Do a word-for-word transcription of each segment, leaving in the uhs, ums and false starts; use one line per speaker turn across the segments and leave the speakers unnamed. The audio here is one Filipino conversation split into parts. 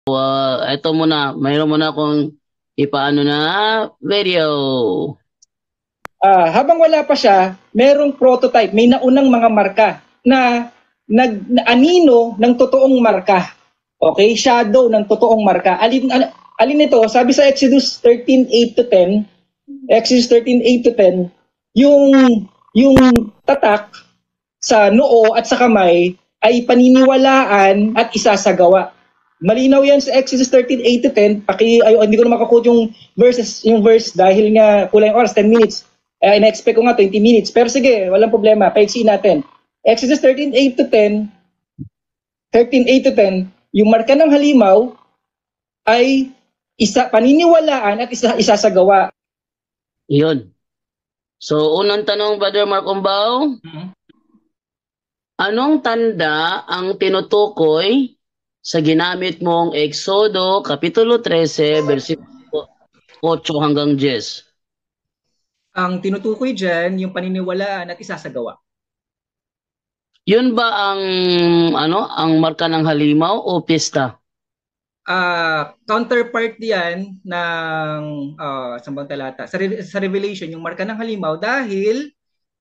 Uh, ito muna, mayroon muna akong ipaano na video.
Ah, habang wala pa siya, merong prototype, may naunang mga marka na nag na anino ng totoong marka. Okay, shadow ng totoong marka. Alin al- alin nito? Sabi sa Exodus thirteen eight to ten, Exodus thirteen eight to ten, yung yung tatak sa noo at sa kamay ay paniniwalaan at isasagawa. Malinaw yan sa Exodus thirteen eight to ten. Paki, ay, hindi ko na makakote yung verses, yung verse dahil nga kulang oras, ten minutes. Eh, in-expect ko nga twenty minutes. Pero sige, walang problema. Paiksi natin. Exodus thirteen eight to ten, thirteen eight to ten, yung marka ng halimaw ay isa paniniwalaan at isa isasagawa.
Yun. So, unang tanong, Brother Mark Umbao,
Mm-hmm.
anong tanda ang tinutukoy sa ginamit mong Exodo, Kapitulo thirteen, versikulo eight hanggang ten?
Ang tinutukoy dyan, yung paniniwalaan at isasagawa.
Yun ba ang ano ang marka ng halimaw o pista?
Uh, counterpart diyan ng uh, sambang talata sa, Re- sa Revelation, yung marka ng halimaw dahil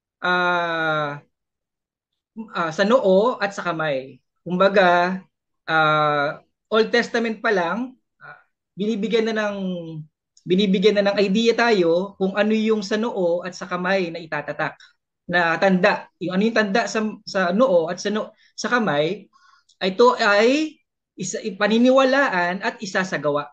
uh, uh, sa noo at sa kamay. Kumbaga, uh, Old Testament pa lang, uh, binibigyan na ng binibigyan na ng idea tayo kung ano yung sa noo at sa kamay na itatatak na tanda. Yung ano yung tanda sa sa noo at sa no, sa kamay, ito ay isa, paniniwalaan at isasagawa.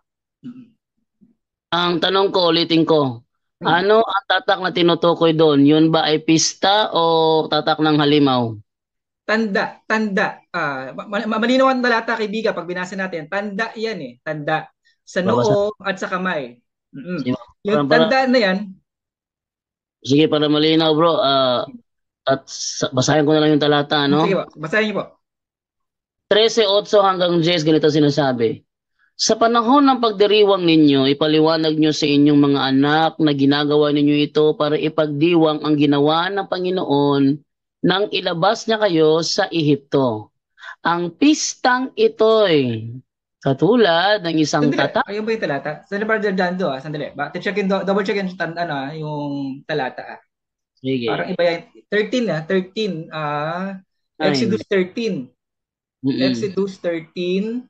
Ang tanong ko, ulitin ko,
Hmm.
ano ang tatak na tinutukoy doon? Yun ba ay pista o tatak ng halimaw?
Tanda, tanda. Ah, ma- ma- malinaw ang talata, kaibigan, pag binasa natin. Tanda yan eh, tanda. Sa
Babasa.
noo at sa kamay. Mm-mm.
Sige,
Yung
para, para,
tanda na yan,
sige, para malinaw bro, ah, at sa- basahin ko na lang yung talata,
sige
no?
po, basahin niyo po.
thirteen eight hanggang ten, ganito sinasabi. Sa panahon ng pagdiriwang ninyo, ipaliwanag nyo sa inyong mga anak na ginagawa ninyo ito para ipagdiwang ang ginawa ng Panginoon nang ilabas niya kayo sa Ehipto. Ang pistang ito'y katulad ng isang
Sandali,
tatak.
ayun ba yung talata? Sandali ba dyan do, ah? Sandali. Ba, check in, double check in tan, ano, ah, yung talata. Ah. Parang
Sige.
iba yan. thirteen ah, thirteen. Ah,
Nine.
Exodus thirteen.
Mm-mm.
Exodus thirteen,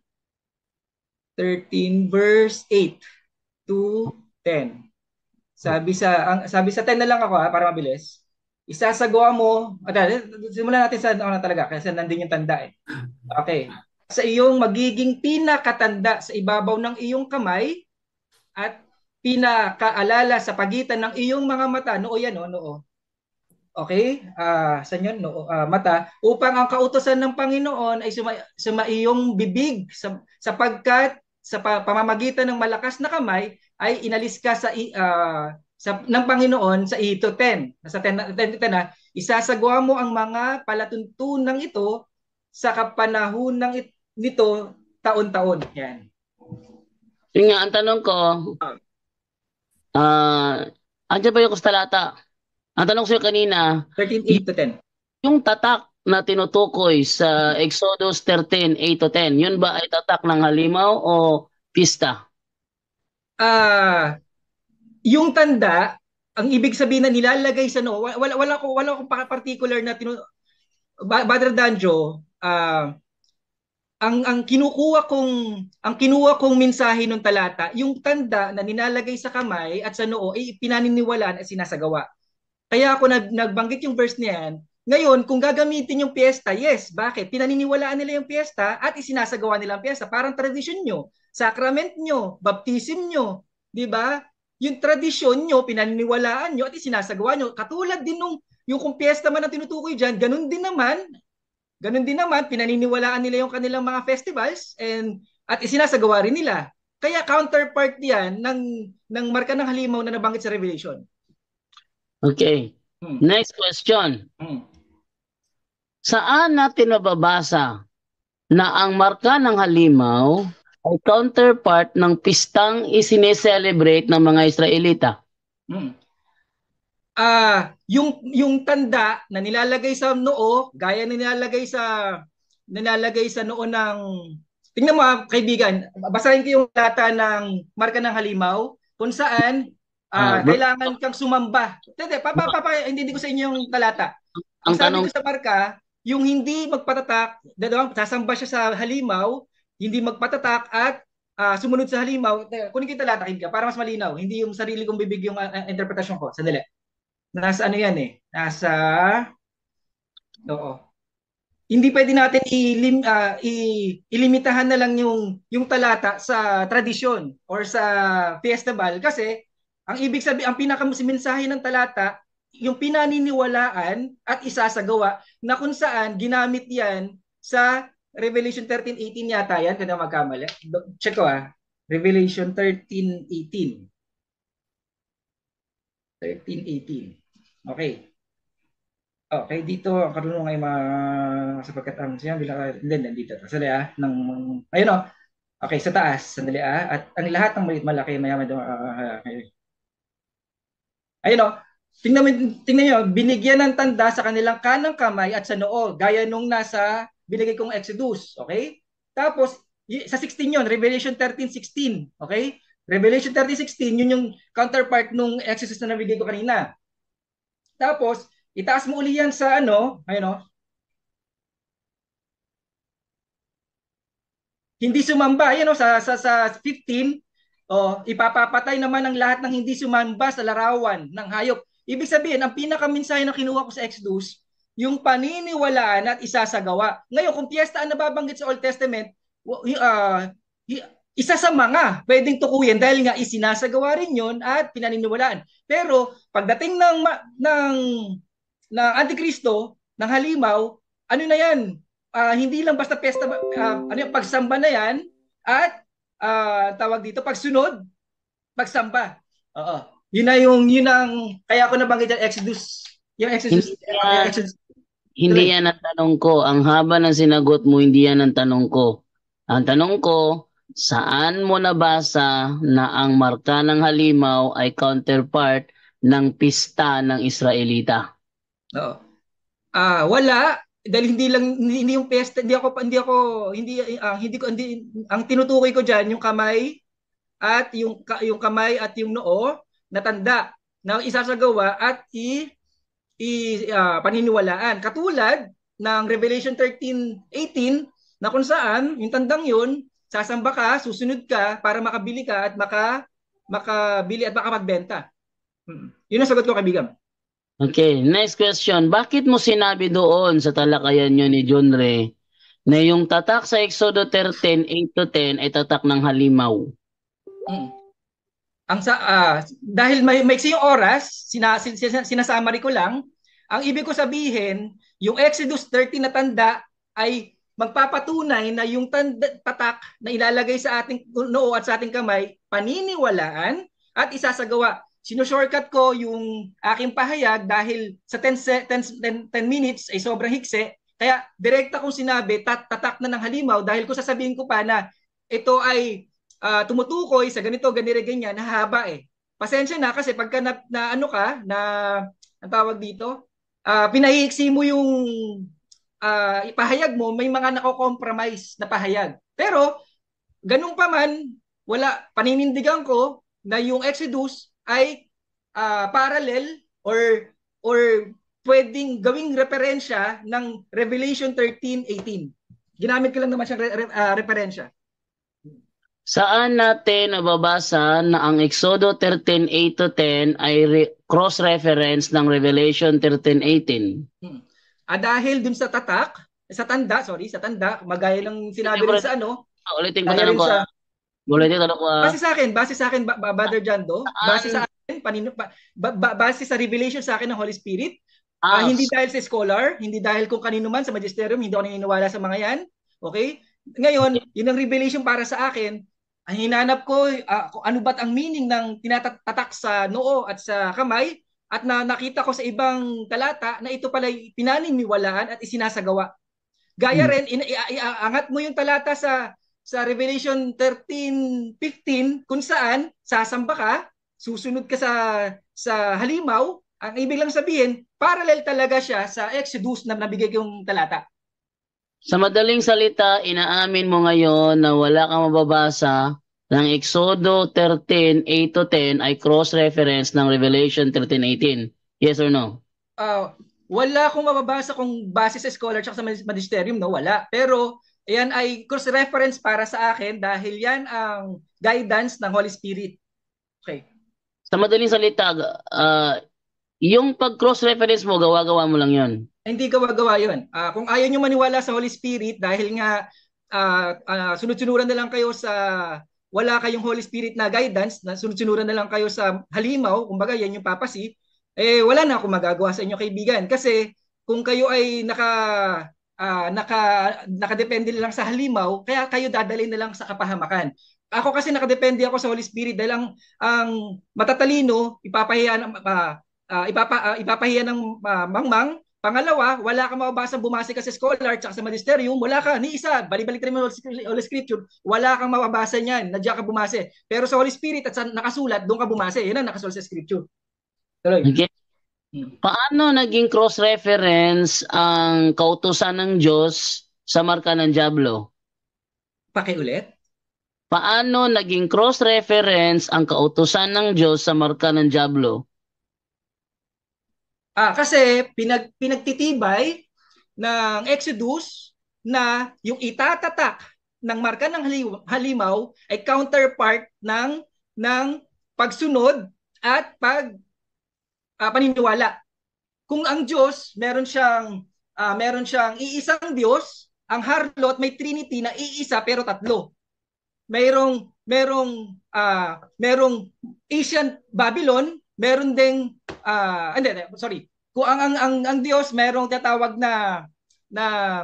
thirteen verse eight to ten. Sabi sa ang sabi sa ten na lang ako ha para mabilis. Isasagawa mo, at simulan natin sa ano talaga kasi nandun yung tanda eh. Okay. Sa iyong magiging pinakatanda sa ibabaw ng iyong kamay at pinakaalala sa pagitan ng iyong mga mata, noo yan, no, noo. Okay? Ah, uh, sa yun, no, uh, mata, upang ang kautosan ng Panginoon ay suma, suma iyong bibig sa, sapagkat sa pa, pamamagitan ng malakas na kamay ay inalis ka sa uh, sa ng Panginoon sa Ito ten. Sa ten, ten, ten na, isasagawa mo ang mga palatuntunan ito sa kapanahon ng it, nito taon-taon. Yan.
Yun nga, ang tanong ko, ah, uh, andyan ba yung talata? Ang tanong ko sa'yo kanina,
thirteen eight to ten.
yung tatak na tinutukoy sa Exodus thirteen eight to ten, yun ba ay tatak ng halimaw o pista?
Ah, uh, yung tanda, ang ibig sabihin na nilalagay sa no, wala wala ko wala akong particular na tinu Brother Danjo, uh, ang ang kinukuha kong ang kinuha kong mensahe ng talata, yung tanda na nilalagay sa kamay at sa noo ay pinaniniwalaan at sinasagawa. Kaya ako nag, nagbanggit yung verse niyan. Ngayon, kung gagamitin yung piyesta, yes, bakit? Pinaniniwalaan nila yung piyesta at isinasagawa nila ang piyesta. Parang tradisyon nyo, sacrament nyo, baptism nyo, di ba? Yung tradisyon nyo, pinaniniwalaan nyo at isinasagawa nyo. Katulad din nung yung kung piyesta man ang tinutukoy dyan, ganun din naman, ganun din naman, pinaniniwalaan nila yung kanilang mga festivals and at isinasagawa rin nila. Kaya counterpart yan ng, ng marka ng halimaw na nabanggit sa Revelation.
Okay.
Hmm.
Next question.
Hmm.
Saan natin mababasa na ang marka ng halimaw ay counterpart ng pistang isineselebrate ng mga Israelita?
Hmm. Ah, yung yung tanda na nilalagay sa noo, gaya na nilalagay sa nilalagay sa noo ng tingnan mo ah, kaibigan, basahin ko yung data ng marka ng halimaw kung saan
Ah,
ah,
bro,
kailangan kang sumamba. Hindi, papa, papa, hindi ko sa inyo yung talata. Ang
ang
sabi
tanong
ko sa marka, yung hindi magpatatak, dalawang sasamba siya sa halimaw, hindi magpatatak at ah, sumunod sa halimaw. Teka, kunin ko yung talata, Kim, para mas malinaw. Hindi yung sarili kong bibig yung ah, ah, interpretasyon ko. Sandali. Nasa ano yan eh? Nasa, oo. Hindi pwede natin ilim, ah, i, ilimitahan na lang yung, yung talata sa tradisyon or sa festival kasi ang ibig sabihin, ang pinakamensahe ng talata, yung pinaniniwalaan at isasagawa na kung saan ginamit yan sa Revelation thirteen eighteen yata yan, kung na magkamali. Check ko ah. Revelation thirteen eighteen. thirteen eighteen. Okay. Okay, dito ang karunungan ay mga sapagkat ang siya bilang hindi nandito. Sandali ah, ng ayun oh. Okay, sa taas, sandali ah. At ang lahat ng maliit malaki mayaman doon. Uh, okay. Ayun oh. Tingnan mo, tingnan niyo, binigyan ng tanda sa kanilang kanang kamay at sa noo, gaya nung nasa binigay kong Exodus, okay? Tapos sa sixteen yon, Revelation thirteen sixteen, okay? Revelation thirteen sixteen, yun yung counterpart nung Exodus na nabigay ko kanina. Tapos, itaas mo uli yan sa ano, ayun oh, hindi sumamba, ayan oh, sa, sa, sa fifteen, oh, ipapapatay naman ang lahat ng hindi sumamba sa larawan ng hayop. Ibig sabihin, ang pinakamensahe na kinuha ko sa Exodus, yung paniniwalaan at isasagawa. Ngayon, kung piyesta ang nababanggit sa Old Testament, uh, isa sa mga pwedeng tukuyin dahil nga isinasagawa rin yon at pinaniniwalaan. Pero pagdating ng ng ng Antikristo, ng halimaw, ano na yan? Uh, hindi lang basta pesta, uh, ano yung pagsamba na yan at uh, tawag dito pagsunod, pagsamba. Oo. Yun na yung yun ang kaya ko nabanggit yung Exodus, yung Exodus,
hindi
uh,
yan,
Exodus.
hindi
Tuloy.
yan ang tanong ko. Ang haba ng sinagot mo, hindi yan ang tanong ko. Ang tanong ko, saan mo nabasa na ang marka ng halimaw ay counterpart ng pista ng Israelita?
Oo. Ah, wala dahil hindi lang hindi, hindi yung pesta, hindi ako hindi ako hindi uh, hindi ko hindi ang tinutukoy ko diyan yung kamay at yung yung kamay at yung noo na tanda na isasagawa at i, i uh, paniniwalaan. Katulad ng Revelation thirteen eighteen na kung saan yung tandang yun, sasamba ka, susunod ka para makabili ka at maka makabili at makapagbenta. Hmm. Yun ang sagot ko, kaibigan.
Okay, next question. Bakit mo sinabi doon sa talakayan nyo ni John Ray na yung tatak sa Exodo thirteen, eight to ten ay tatak ng halimaw?
Hmm. Ang sa uh, dahil may maiksi yung oras, sina, sina, sinasummary ko lang, ang ibig ko sabihin, yung Exodus thirteen na tanda ay magpapatunay na yung tanda, tatak na ilalagay sa ating noo at sa ating kamay, paniniwalaan at isasagawa. Sino-shortcut ko yung aking pahayag dahil sa ten, ten, ten, ten minutes ay sobrang hikse. Kaya direkta kong sinabi, tat, tatak na ng halimaw dahil kung sasabihin ko pa na ito ay uh, tumutukoy sa ganito, ganire, ganyan, hahaba eh. Pasensya na kasi pagka na, na ano ka, na ang tawag dito, uh, pinahihiksi mo yung uh, ipahayag mo, may mga nako-compromise na pahayag. Pero, ganun pa man, wala, paninindigan ko na yung Exodus ay uh, parallel or or pwedeng gawing referensya ng Revelation thirteen eighteen. Ginamit ko lang naman siyang re- re- uh, referensya.
Saan natin nababasa na ang Exodo thirteen, eight to ten ay re- cross-reference ng Revelation thirteen, eighteen?
Hmm. Ah, dahil dun sa tatak, sa tanda, sorry, sa tanda, magaya ng sinabi rin sa ano,
ulitin ko tanong ko. Sa, ulitin ko tanong ko.
Base sa akin, base sa akin, Brother Jando, base sa akin, panino, ba, ba, base sa revelation sa akin ng Holy Spirit, ah, uh, hindi dahil sa scholar, hindi dahil kung kanino man sa magisterium, hindi ako naniniwala sa mga yan. Okay? Ngayon, yun ang revelation para sa akin. Ang hinanap ko, uh, ano ba't ang meaning ng tinatatak sa noo at sa kamay, at na nakita ko sa ibang talata na ito pala pinaniniwalaan at isinasagawa. Gaya rin, in, iangat mo yung talata sa sa Revelation thirteen fifteen kung saan sasamba ka, susunod ka sa sa halimaw, ang ibig lang sabihin, parallel talaga siya sa Exodus na nabigay kong talata.
Sa madaling salita, inaamin mo ngayon na wala kang mababasa ng Exodo thirteen eight to ten ay cross-reference ng Revelation thirteen eighteen. Yes or no?
Uh, wala akong mababasa kung base sa scholar at sa magisterium, no? Wala. Pero yan ay cross-reference para sa akin dahil yan ang guidance ng Holy Spirit. Okay.
Sa madaling salita, uh, yung pag-cross-reference mo, gawa-gawa mo lang yon.
Hindi gawa-gawa yun. Uh, kung ayaw nyo maniwala sa Holy Spirit dahil nga uh, uh, sunod-sunuran na lang kayo sa wala kayong Holy Spirit na guidance, na sunod-sunuran na lang kayo sa halimaw, kumbaga yan yung papasi, eh wala na akong magagawa sa inyo kaibigan. Kasi kung kayo ay naka uh, naka nakadepende lang sa halimaw, kaya kayo dadalhin na lang sa kapahamakan. Ako kasi nakadepende ako sa Holy Spirit dahil ang, ang matatalino ipapahiya ng uh, uh, ipapa, uh, ipapahiya ng uh, mangmang. Pangalawa, wala kang mababasa bumase ka sa scholar at sa magisterium, wala ka ni isa, balik-balik rin mo Holy Scripture, wala kang mababasa niyan, nadya ka bumase. Pero sa Holy Spirit at sa nakasulat, doon ka bumase. Yan ang nakasulat sa Scripture. Tuloy.
Okay. Paano naging cross-reference ang kautusan ng Diyos sa marka ng Diablo?
Pakiulit.
Paano naging cross-reference ang kautusan ng Diyos sa marka ng Diablo?
Ah, kasi pinag pinagtitibay ng Exodus na yung itatatak ng marka ng halimaw ay counterpart ng ng pagsunod at pag uh, paniniwala. Kung ang Diyos meron siyang uh, meron siyang iisang Diyos, ang harlot may Trinity na iisa pero tatlo. Mayroong merong uh, merong ancient Babylon, meron ding uh, hindi, sorry. Kung ang ang ang, ang Diyos merong tinatawag na na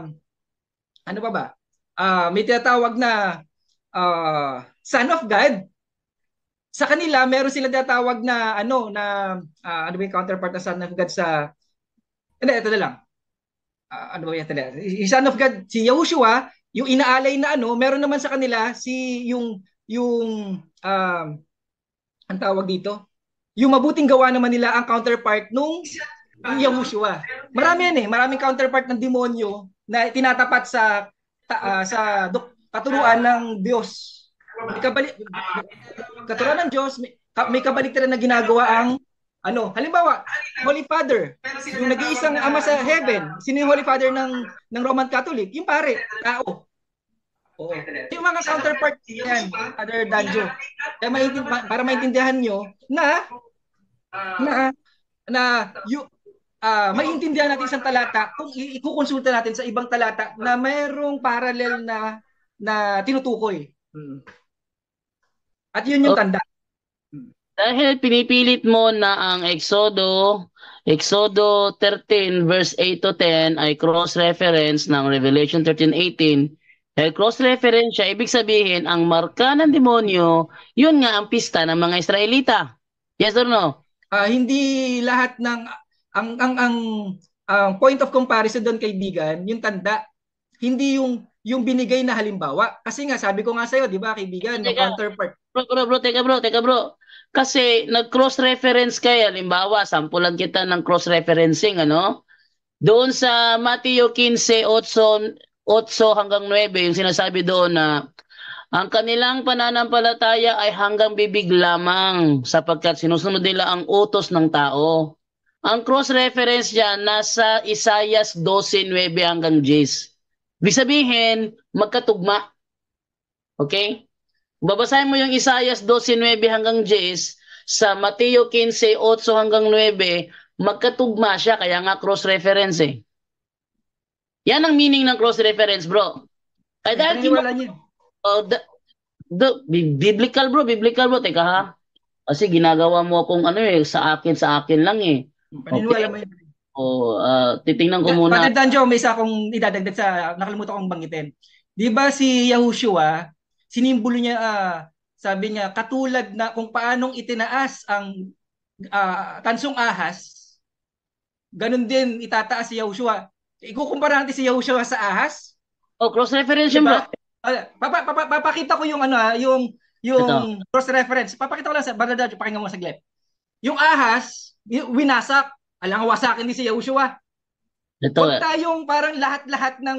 ano pa ba? Uh, may tinatawag na uh, Son of God. Sa kanila meron sila tinatawag na ano na uh, ano ba yung counterpart ng Son of God sa hindi, ito na lang. Uh, ano ba yan talaga? Yung Son of God, si Yahushua, yung inaalay na ano, meron naman sa kanila si yung yung um, ang tawag dito, yung mabuting gawa naman nila ang counterpart nung Yahushua. Marami yan eh, maraming counterpart ng demonyo na tinatapat sa ta, uh, sa dok, katuruan ng Diyos. May kabalik, katuruan ng Diyos, may, may kabaliktaran na ginagawa ang ano, halimbawa, Holy Father, yung nag-iisang ama sa heaven, sino yung Holy Father ng ng Roman Catholic? Yung pare, tao. Oo. Yung mga counterpart yan, Father Danjo. Kaya maintindihan, para maintindihan nyo na na na yung uh, maintindihan natin isang talata kung ikukonsulta natin sa ibang talata na mayroong parallel na na tinutukoy. Hmm. At yun yung tanda.
Dahil pinipilit mo na ang Exodo, Exodo thirteen verse eight to ten ay cross-reference ng Revelation thirteen eighteen. Dahil cross-reference siya, ibig sabihin, ang marka ng demonyo, yun nga ang pista ng mga Israelita. Yes or no?
Uh, hindi lahat ng, ang, ang, ang, ang point of comparison doon, kaibigan, yung tanda, hindi yung yung binigay na halimbawa. Kasi nga, sabi ko nga sa'yo, di ba, kaibigan, yung counterpart.
Bro, bro, bro, teka bro, teka bro. Kasi nag-cross-reference kayo, halimbawa, sampulan kita ng cross-referencing, ano? Doon sa Mateo fifteen, eight hanggang nine, yung sinasabi doon na ang kanilang pananampalataya ay hanggang bibig lamang sapagkat sinusunod nila ang utos ng tao. Ang cross-reference dyan nasa Isaiah twelve nine hanggang ten. Ibig sabihin, magkatugma. Okay? Babasahin mo yung Isaiah twelve nine hanggang ten sa Mateo fifteen, eight hanggang nine, magkatugma siya, kaya nga cross-reference eh. Yan ang meaning ng cross-reference, bro. Ay, dahil kinu- oh, the, the, biblical, bro, biblical, bro. Teka ha. Kasi ginagawa mo akong ano eh, sa akin, sa akin lang eh.
Paniniwala mo yun.
O, uh, titingnan ko muna.
Father Danjo, may isa akong idadagdag sa, nakalimutan kong banggitin. Di ba si Yahushua, sinimbolo niya, uh, sabi niya, katulad na kung paanong itinaas ang uh, tansong ahas, ganun din itataas si Yahushua. Ikukumpara natin si Yahushua sa ahas.
Oh, cross-reference yun,
diba?
bro.
Uh, papa, papa, papakita ko yung ano, yung yung cross-reference. Papakita ko lang sa Brother Danjo, pakinggan mo saglit. Yung ahas, winasak, alang wasakin ni si Yahushua.
Ito,
Huwag tayong parang lahat-lahat ng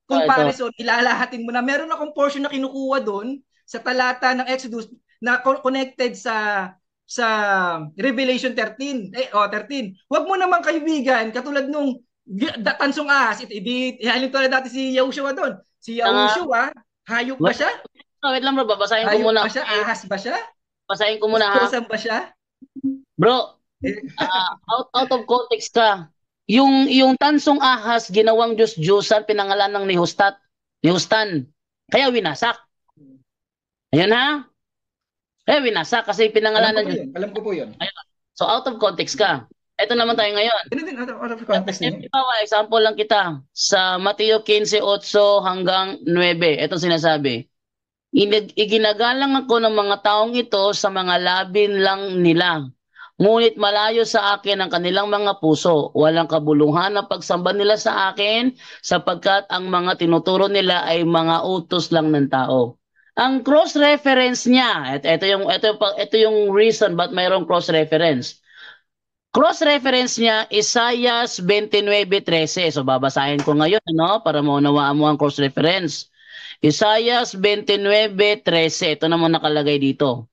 comparison, ilalahatin mo na. Meron akong portion na kinukuha doon sa talata ng Exodus na connected sa sa Revelation thirteen. Eh, oh, thirteen. Huwag mo naman kaibigan, katulad nung tansong ahas, ito, ibig, ihalin ko na dati si Yahushua doon. Si Yahushua, hayop ba siya?
Oh, wait lang bro, babasahin ko
hayop
muna.
Hayop ba siya? Ahas ba siya?
Basahin ko muna ha.
Ba siya?
Bro, uh, out, out of context ka. Yung yung tansong ahas ginawang Diyos-Diyosan, pinangalan ng Nehustat, Nehustan. Kaya winasak. Ayun ha? Kaya winasak kasi pinangalanan
Alam ko po yun. Alam ko po yun.
Ayun. So out of context ka. Ito naman tayo ngayon.
Din, out, of, out of context niyo.
Example lang kita. Sa Mateo fifteen eight hanggang nine. Ito sinasabi. Iginagalang ako ng mga taong ito sa mga labin lang nila. Ngunit malayo sa akin ang kanilang mga puso. Walang kabuluhan ang pagsamba nila sa akin sapagkat ang mga tinuturo nila ay mga utos lang ng tao. Ang cross-reference niya, ito, ito, yung, ito, ito yung reason ba't mayroong cross-reference. Cross-reference niya, Isaiah twenty-nine thirteen. So babasahin ko ngayon no, para maunawaan mo ang cross-reference. Isaiah twenty-nine thirteen. Ito naman nakalagay dito.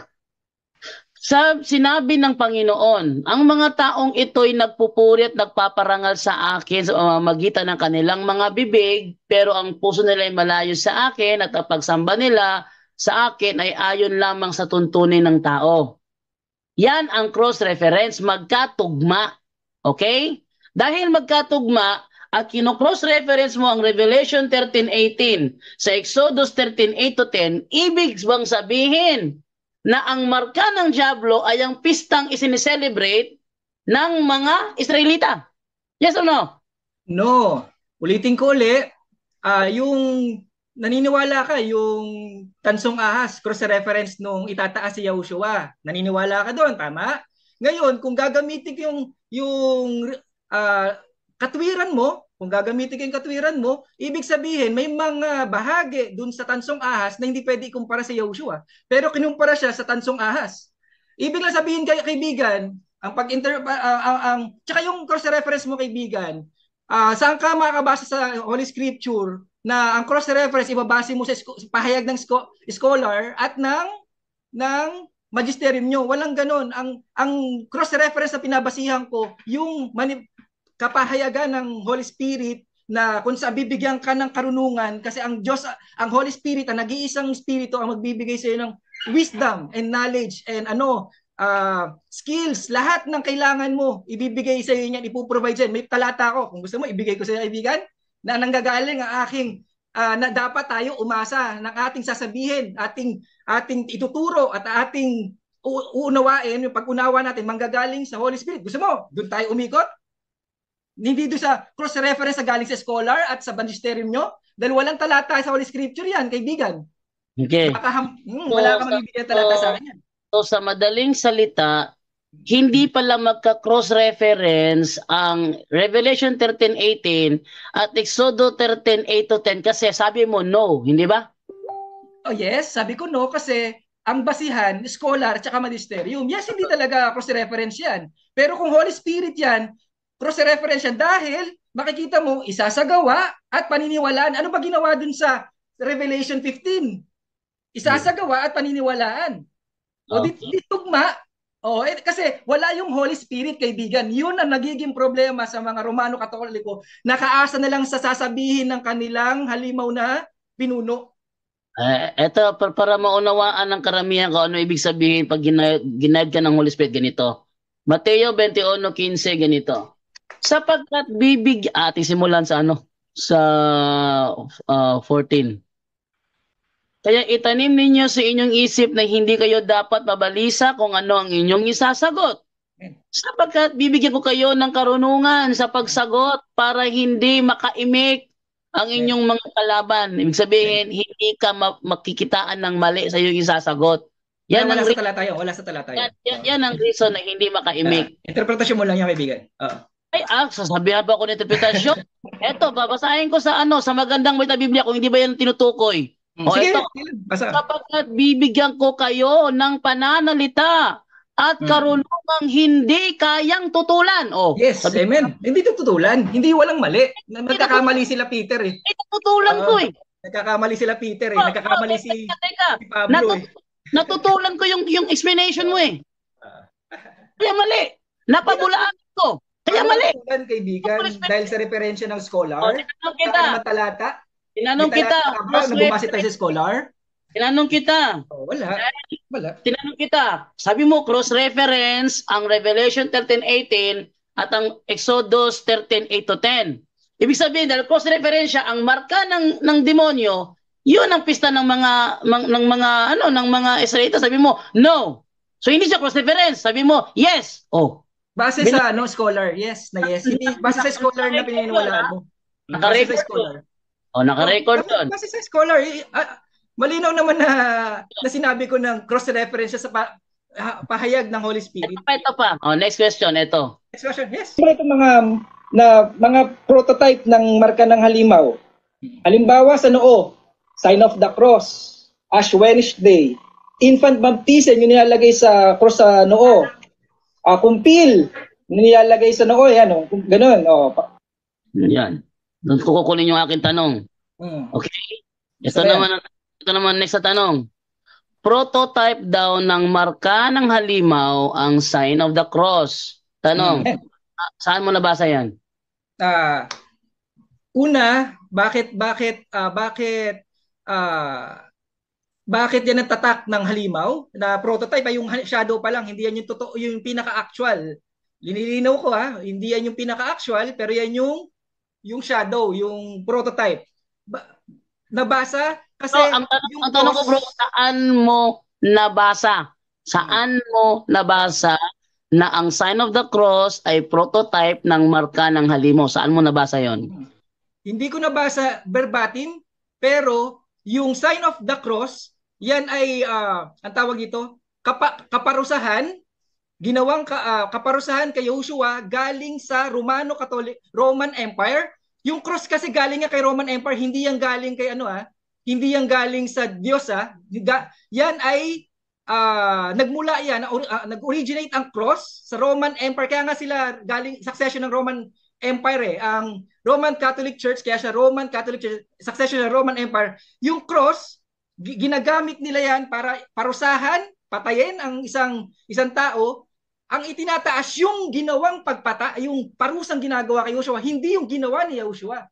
Sa sinabi ng Panginoon, ang mga taong ito'y nagpupuri at nagpaparangal sa akin sa pamamagitan ng kanilang mga bibig, pero ang puso nila ay malayo sa akin at ang pagsamba nila sa akin ay ayon lamang sa tuntunin ng tao. Yan ang cross-reference, magkatugma. Okay? Dahil magkatugma, at kino-cross-reference mo ang Revelation thirteen eighteen sa Exodus thirteen eight to ten, ibig bang sabihin na ang marka ng Diablo ay ang pistang isiniselebrate ng mga Israelita? Yes or no?
No. Ulitin ko ulit, uh, yung naniniwala ka, yung tansong ahas, cross-reference nung itataas si Yahushua. Naniniwala ka doon, tama? Ngayon, kung gagamitin yung, yung uh, katwiran mo, kung gagamitin yung katwiran mo, ibig sabihin may mga bahagi dun sa tansong ahas na hindi pwede ikumpara sa Yahushua. Pero kinumpara siya sa tansong ahas. Ibig lang sabihin kay kaibigan, ang pag-inter uh, ang, ang tsaka yung cross-reference mo kaibigan, uh, saan ka makakabasa sa Holy Scripture na ang cross-reference ibabase mo sa pahayag ng sko- scholar at ng ng magisterium nyo. Walang ganon. Ang ang cross-reference na pinabasihan ko, yung mani- kapahayagan ng Holy Spirit na kung saan bibigyan ka ng karunungan kasi ang Diyos, ang Holy Spirit, ang nag-iisang Espiritu ang magbibigay sa iyo ng wisdom and knowledge and ano, uh, skills, lahat ng kailangan mo, ibibigay sa iyo niyan, ipoprovide yan. May talata ko, kung gusto mo, ibigay ko sa iyo, kaibigan, na nanggagaling ang aking, uh, na dapat tayo umasa ng ating sasabihin, ating, ating ituturo at ating uunawain, yung pag-unawa natin, manggagaling sa Holy Spirit. Gusto mo, doon tayo umikot? Hindi doon sa cross-reference na galing sa scholar at sa magisterium nyo? Dahil walang talata sa Holy Scripture yan, kaibigan.
Okay.
Makaham, hmm, wala so, kang mabibigyan talata so, sa akin yan.
So sa madaling salita, hindi pala magka-cross-reference ang Revelation thirteen eighteen at Exodus thirteen eight to ten kasi sabi mo no, hindi ba?
Oh yes, sabi ko no kasi ang basihan, scholar at magisterium. Yes, hindi talaga cross-reference yan. Pero kung Holy Spirit yan, cross-reference yan dahil makikita mo isasagawa at paniniwalaan. Ano ba ginawa dun sa Revelation fifteen? Isasagawa at paniniwalaan. O okay. di, di tugma. O, eh, kasi wala yung Holy Spirit, kaibigan. Yun ang nagiging problema sa mga Romano Katoliko. Nakaasa na lang sa sasabihin ng kanilang halimaw na pinuno.
Eh, eto, para, para maunawaan ng karamihan kung ano ibig sabihin pag ginayad ka ng Holy Spirit, ganito. Mateo twenty-one fifteen, ganito. Sapagkat bibig, ating simulan sa ano? Sa uh, fourteen. Kaya itanim ninyo sa inyong isip na hindi kayo dapat mabalisa kung ano ang inyong isasagot. Sapagkat bibigyan ko kayo ng karunungan sa pagsagot para hindi makaimik ang inyong mga kalaban. Ibig sabihin, hindi ka ma- makikitaan ng mali sa iyong isasagot.
Yan wala ang sa talata yun. Wala sa talata yun.
Yan, yan, yan ang reason na hindi makaimik.
Uh, interpretasyon mo lang yan, kaibigan. Uh.
Ay, ah, sasabihan pa ako ng interpretasyon. Eto, babasahin ko sa ano, sa magandang Wita Biblia kung hindi ba yan tinutukoy.
Hmm,
o
sige,
ito,
basa.
Sapagkat bibigyan ko kayo ng pananalita at
Hmm.
karunungang hindi kayang tutulan. Oh,
Yes,
sabi
amen. Hindi tututulan. Hindi walang mali.
Hindi
Nagkakamali sila Peter eh.
Ay, natutulan ko
Oo.
eh.
Nagkakamali sila Peter eh.
Oh, oh,
Nagkakamali
teka,
si,
teka, teka.
si Pablo
Natut
eh.
natutulan ko yung yung explanation mo eh.
Ah.
Kaya mali. Napabulaan ko. Kaya
Paano
mali.
natutulan, kaibigan? Dahil sa referensya ng
O,
scholar?
tinanong
Saka
kita.
naman talata? May
Tinanong kita.
talata ka ba
Cross
na bumase tayo
reference.
sa scholar?
Tinanong kita.
Oh, wala. Wala.
Tinanong kita. Sabi mo cross-reference ang Revelation thirteen eighteen at ang Exodus thirteen eight to ten. Ibig sabihin dahil cross-reference siya, ang marka ng ng demonyo, yun ang pista ng mga mang, ng mga ano ng mga Israelita. Sabi mo, no. So hindi siya cross-reference. Sabi mo, yes. Oh.
Base
Bin-
sa ano scholar, yes na yes. Hindi base sa scholar na pininiwalaan mo. Base sa
Naka-record
scholar.
Oh, naka-record
Oh,
doon.
base sa scholar, eh, ah, malinaw naman na na sinabi ko ng cross-reference sa pa, ah, pahayag ng Holy Spirit.
Ito pa, ito pa. Oh, next question, ito.
Next question, yes.
Ito mga na mga prototype ng marka ng halimaw. Halimbawa sa noo, sign of the cross, Ash Wednesday, infant baptism yung nilalagay sa cross sa noo. Ah, kumpil, yung nilalagay sa noo, yan oh, ganun, oh.
Yan. Doon ko kukunin yung aking tanong.
Hmm.
Okay? Ito
Isa yan.
naman, ito naman next sa tanong. Prototype daw ng marka ng halimaw ang sign of the cross. Tanong, ah, saan mo nabasa yan?
Ah, una, bakit bakit ah, bakit ah, bakit yan ang tatak ng halimaw na prototype ay yung shadow pa lang, hindi yan yung totoo, yung pinaka-actual. Linilinaw ko ha, hindi yan yung pinaka-actual, pero yan yung yung shadow, yung prototype. Ba- nabasa kasi
So, ang tanong,
yung
ang tanong ko bro,
cross-
saan mo nabasa? Saan mo nabasa na ang sign of the cross ay prototype ng marka ng halimaw? Saan mo nabasa yon?
Hindi ko nabasa verbatim, pero yung sign of the cross, yan ay, ah, ang tawag ito, kapa, kaparusahan, ginawang ka, ah, kaparusahan kay Joshua galing sa Romano Catholic Roman Empire. Yung cross kasi galing nga kay Roman Empire, hindi yan galing kay ano ah, hindi yan galing sa Diyos ah. Ga- Yan ay ah, nagmula yan, ah, nag-originate ang cross sa Roman Empire. Kaya nga sila galing succession ng Roman Empire eh. Ang Roman Catholic Church, kaya siya Roman Catholic Church, succession ng Roman Empire. Yung cross, gi- ginagamit nila yan para parusahan, patayin ang isang isang tao. Ang itinataas yung ginawang pagpata, yung parusang ginagawa kay Joshua, hindi yung ginawa ni Joshua.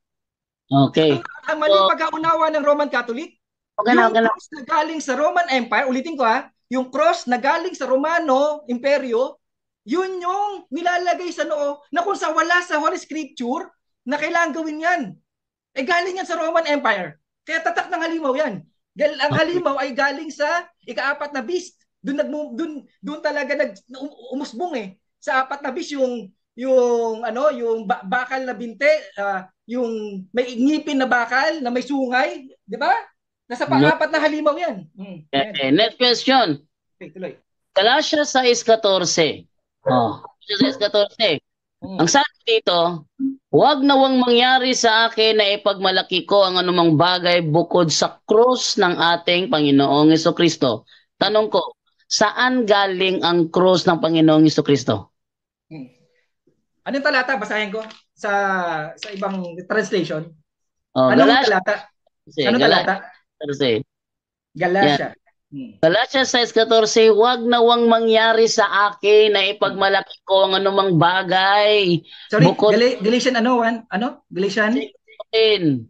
Okay.
Ang mali
So-
pag-aunawa ng Roman Catholic,
Okay na,
yung
okay na.
cross na galing sa Roman Empire, ulitin ko ha, yung cross na galing sa Romano Imperyo, yun yung nilalagay sa noo na kung sa wala sa Holy Scripture na kailangan gawin yan. Eh galing yan sa Roman Empire. Kaya tatak ng halimaw yan. Gal- Ang halimaw ay galing sa ikaapat na beast. Doon nag doon doon talaga nag um- umusbong eh. Sa apat na beast yung yung ano, yung ba- bakal na binte, ah, yung may ngipin na bakal na may sungay, di ba? Nasa pang-apat na halimaw yan. Hmm. yan.
Okay, next question.
Okay, tuloy.
Galatia six fourteen. Oh, Galatia six fourteen.
Hmm.
Ang sabi dito, huwag nawang mangyari sa akin na ipagmalaki ko ang anumang bagay bukod sa krus ng ating Panginoong Jesucristo. Tanong ko, saan galing ang krus ng Panginoong Jesucristo?
Hmm. Anong talata? Basahin ko sa sa ibang translation.
Oh,
Anong
Galatia,
talata? Anong
Galatia
talata?
fourteen.
Galatia. Hmm.
Galatia six fourteen, huwag nawang mangyari sa akin na ipagmalaki ko ang anumang bagay.
Sorry,
Bukod-
Gal- Galatian ano? One? Ano? Galatian?
In.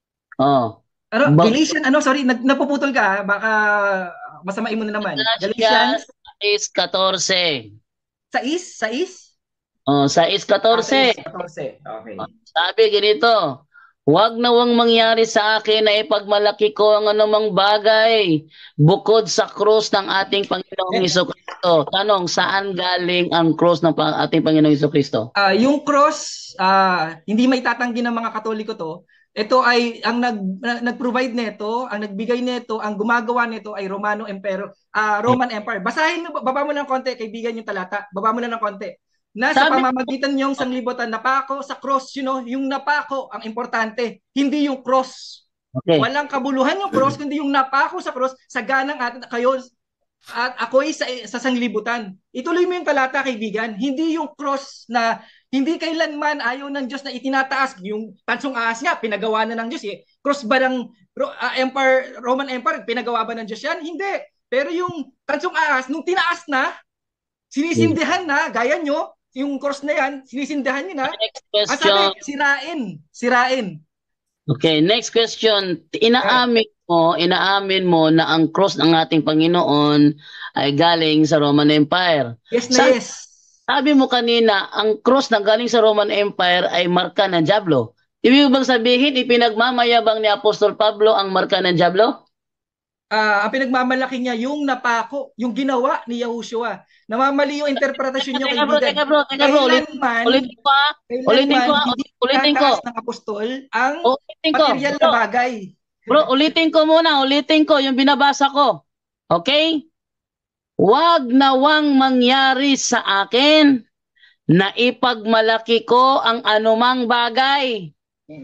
Oh.
Ano?
Bak-
Galatian ano? Sorry, nag napuputol ka. ha? Baka masamain mo na naman. Galatian
Galatia six fourteen.
sais? Sais?
Oh, six fourteen.
fourteen. Okay.
Sabi ganito, huwag nawang mangyari sa akin na ipagmalaki ko ang anumang bagay bukod sa krus ng ating Panginoong Jesucristo. Tanong, saan galing ang krus ng pa- ating Panginoong Jesucristo?
Ah, yung cross, ah, hindi may tatanggi ng mga Katoliko to. Ito ay ang nag na- nag-provide nito, ang nagbigay nito, ang gumagawa nito ay Romano Empire, ah, Roman Empire. Basahin mo, baba mo lang konti, kaibigan yung talata. Baba mo lang ng konti. Nasa
Sabi-
pamamagitan niyong sanglibutan, napako sa cross, you know, yung napako ang importante, hindi yung cross.
Okay.
Walang kabuluhan yung cross, kundi yung napako sa cross, sa ganang atin kayo at ako'y sa, sa sanglibutan. Ituloy mo yung talata, kaibigan. Hindi yung cross na hindi kailanman ayaw ng Diyos na itinataas. Yung tansong ahas nga, pinagawa na ng Diyos eh. Cross ba ng uh, Empire, Roman Empire, pinagawa ba ng Diyos yan? Hindi. Pero yung tansong ahas, nung tinaas na, sinisindihan na, gaya nyo, yung cross na yan, sinisindihan nyo na.
Next
Ang
question.
sabi, sirain. Sirain.
Okay, next question. Inaamin mo, inaamin mo na ang cross ng ating Panginoon ay galing sa Roman Empire.
Yes na
Sa-
yes.
Sabi mo kanina, ang cross na galing sa Roman Empire ay marka ng Diablo. Ibig bang sabihin, ipinagmamayabang ni Apostol Pablo ang marka ng Diablo?
Ah, ang pinagmamalaki niya yung napako, yung ginawa ni Yahushua. Namamali yung interpretasyon niyo,
Teka bro,
kaibigan.
teka bro, teka bro. Ulit,
Kailanman,
ulitin ko ah.
kailanman
Ulitin ko, ah.
hindi
ulitin ko.
tataas ng apostol ang
Ulitin ko.
material na
Bro,
bagay.
bro, ulitin ko muna, ulitin ko yung binabasa ko. Okay? Huwag nawang mangyari sa akin na ipagmalaki ko ang anumang bagay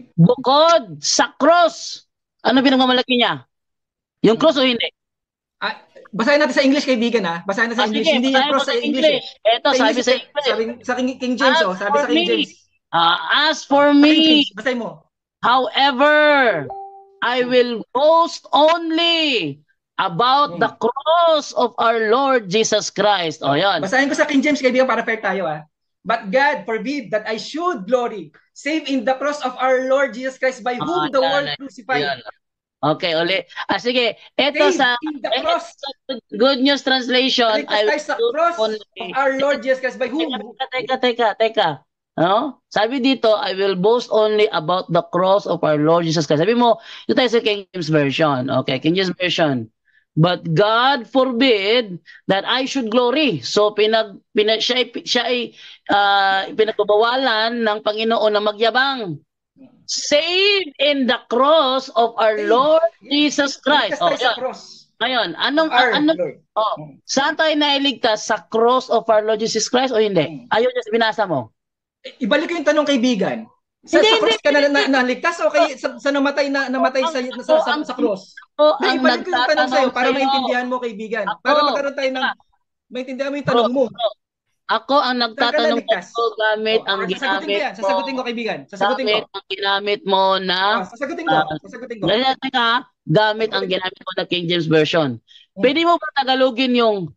bukod sa cross. Ano pinagmamalaki niya? Yung cross o hindi?
Ah, basahin natin sa English, kaibigan, ha? Basahin natin sa
Ah,
English.
sige,
Hindi yung
basahin mo
cross
sa
sa English.
English. Eto,
Sa
sabi
English,
sa English.
sabi, sa King, King James,
As
oh. Sabi
for
sa King
me,
James.
Ah, as for
Sa King
me,
James, basahin mo.
however, I will boast only about the cross of our Lord Jesus Christ. O, yan.
Basahin ko sa King James, kaibigan, para fair tayo, ha? But God forbid that I should glory, save in the cross of our Lord Jesus Christ, by whom
Ah,
the
yan,
world
yan.
crucified.
Okay, uli. Ah, sige. Ito
Save
sa,
in the
eh,
cross.
sa Good News Translation,
Ligtas
I
tayo
will
sa
boast
cross
only.
of our Lord Jesus Christ, by whom?
Teka, teka, teka, teka. Ano? Sabi dito, I will boast only about the cross of our Lord Jesus Christ. Sabi mo, ito tayo sa King James Version. Okay, King James Version. But God forbid that I should glory. So, pinag, pinag, siya, ay- siya ay uh, pinagbabawalan ng Panginoon na magyabang. Save in the cross of our
Save.
Lord
Yes.
Jesus Christ.
Ligtas
Oh,
tayo sa
yan.
cross
Ngayon,
of
anong,
our
anong,
Lord.
oh, saan tayo nailigtas? Sa cross of our Lord Jesus Christ o hindi?
Hmm.
Ayaw niya sa binasa mo.
Eh, Ibalik ko yung tanong, kaibigan. Sa,
Hindi,
sa cross
hindi,
ka na,
hindi.
na, naligtas o kay, sa, sa namatay na namatay sa, sa, sa, sa cross?
Ako
Na,
ang
ibalik ko yung tanong sa'yo
nagtatanong
para
sa'yo.
maintindihan mo, kaibigan.
Ako,
Para magkaroon tayo ng,
teka.
maintindihan mo yung
Bro,
tanong mo.
bro, ako ang
Saan ka
nagtatanong
naligtas?
sa'yo gamit
Oh,
ang
ah, sasagutin ko
ginamit
yan.
mo.
Sasagutin ko, kaibigan. Sasagutin ko.
Gamit ang ginamit mo
Oh,
na
sasagutin ko.
ah,
Sasagutin ko.
Ganyan, teka, gamit ang
Sasagutin ko.
ginamit mo na King James Version.
Hmm.
Pwede mo ba Tagalogin yung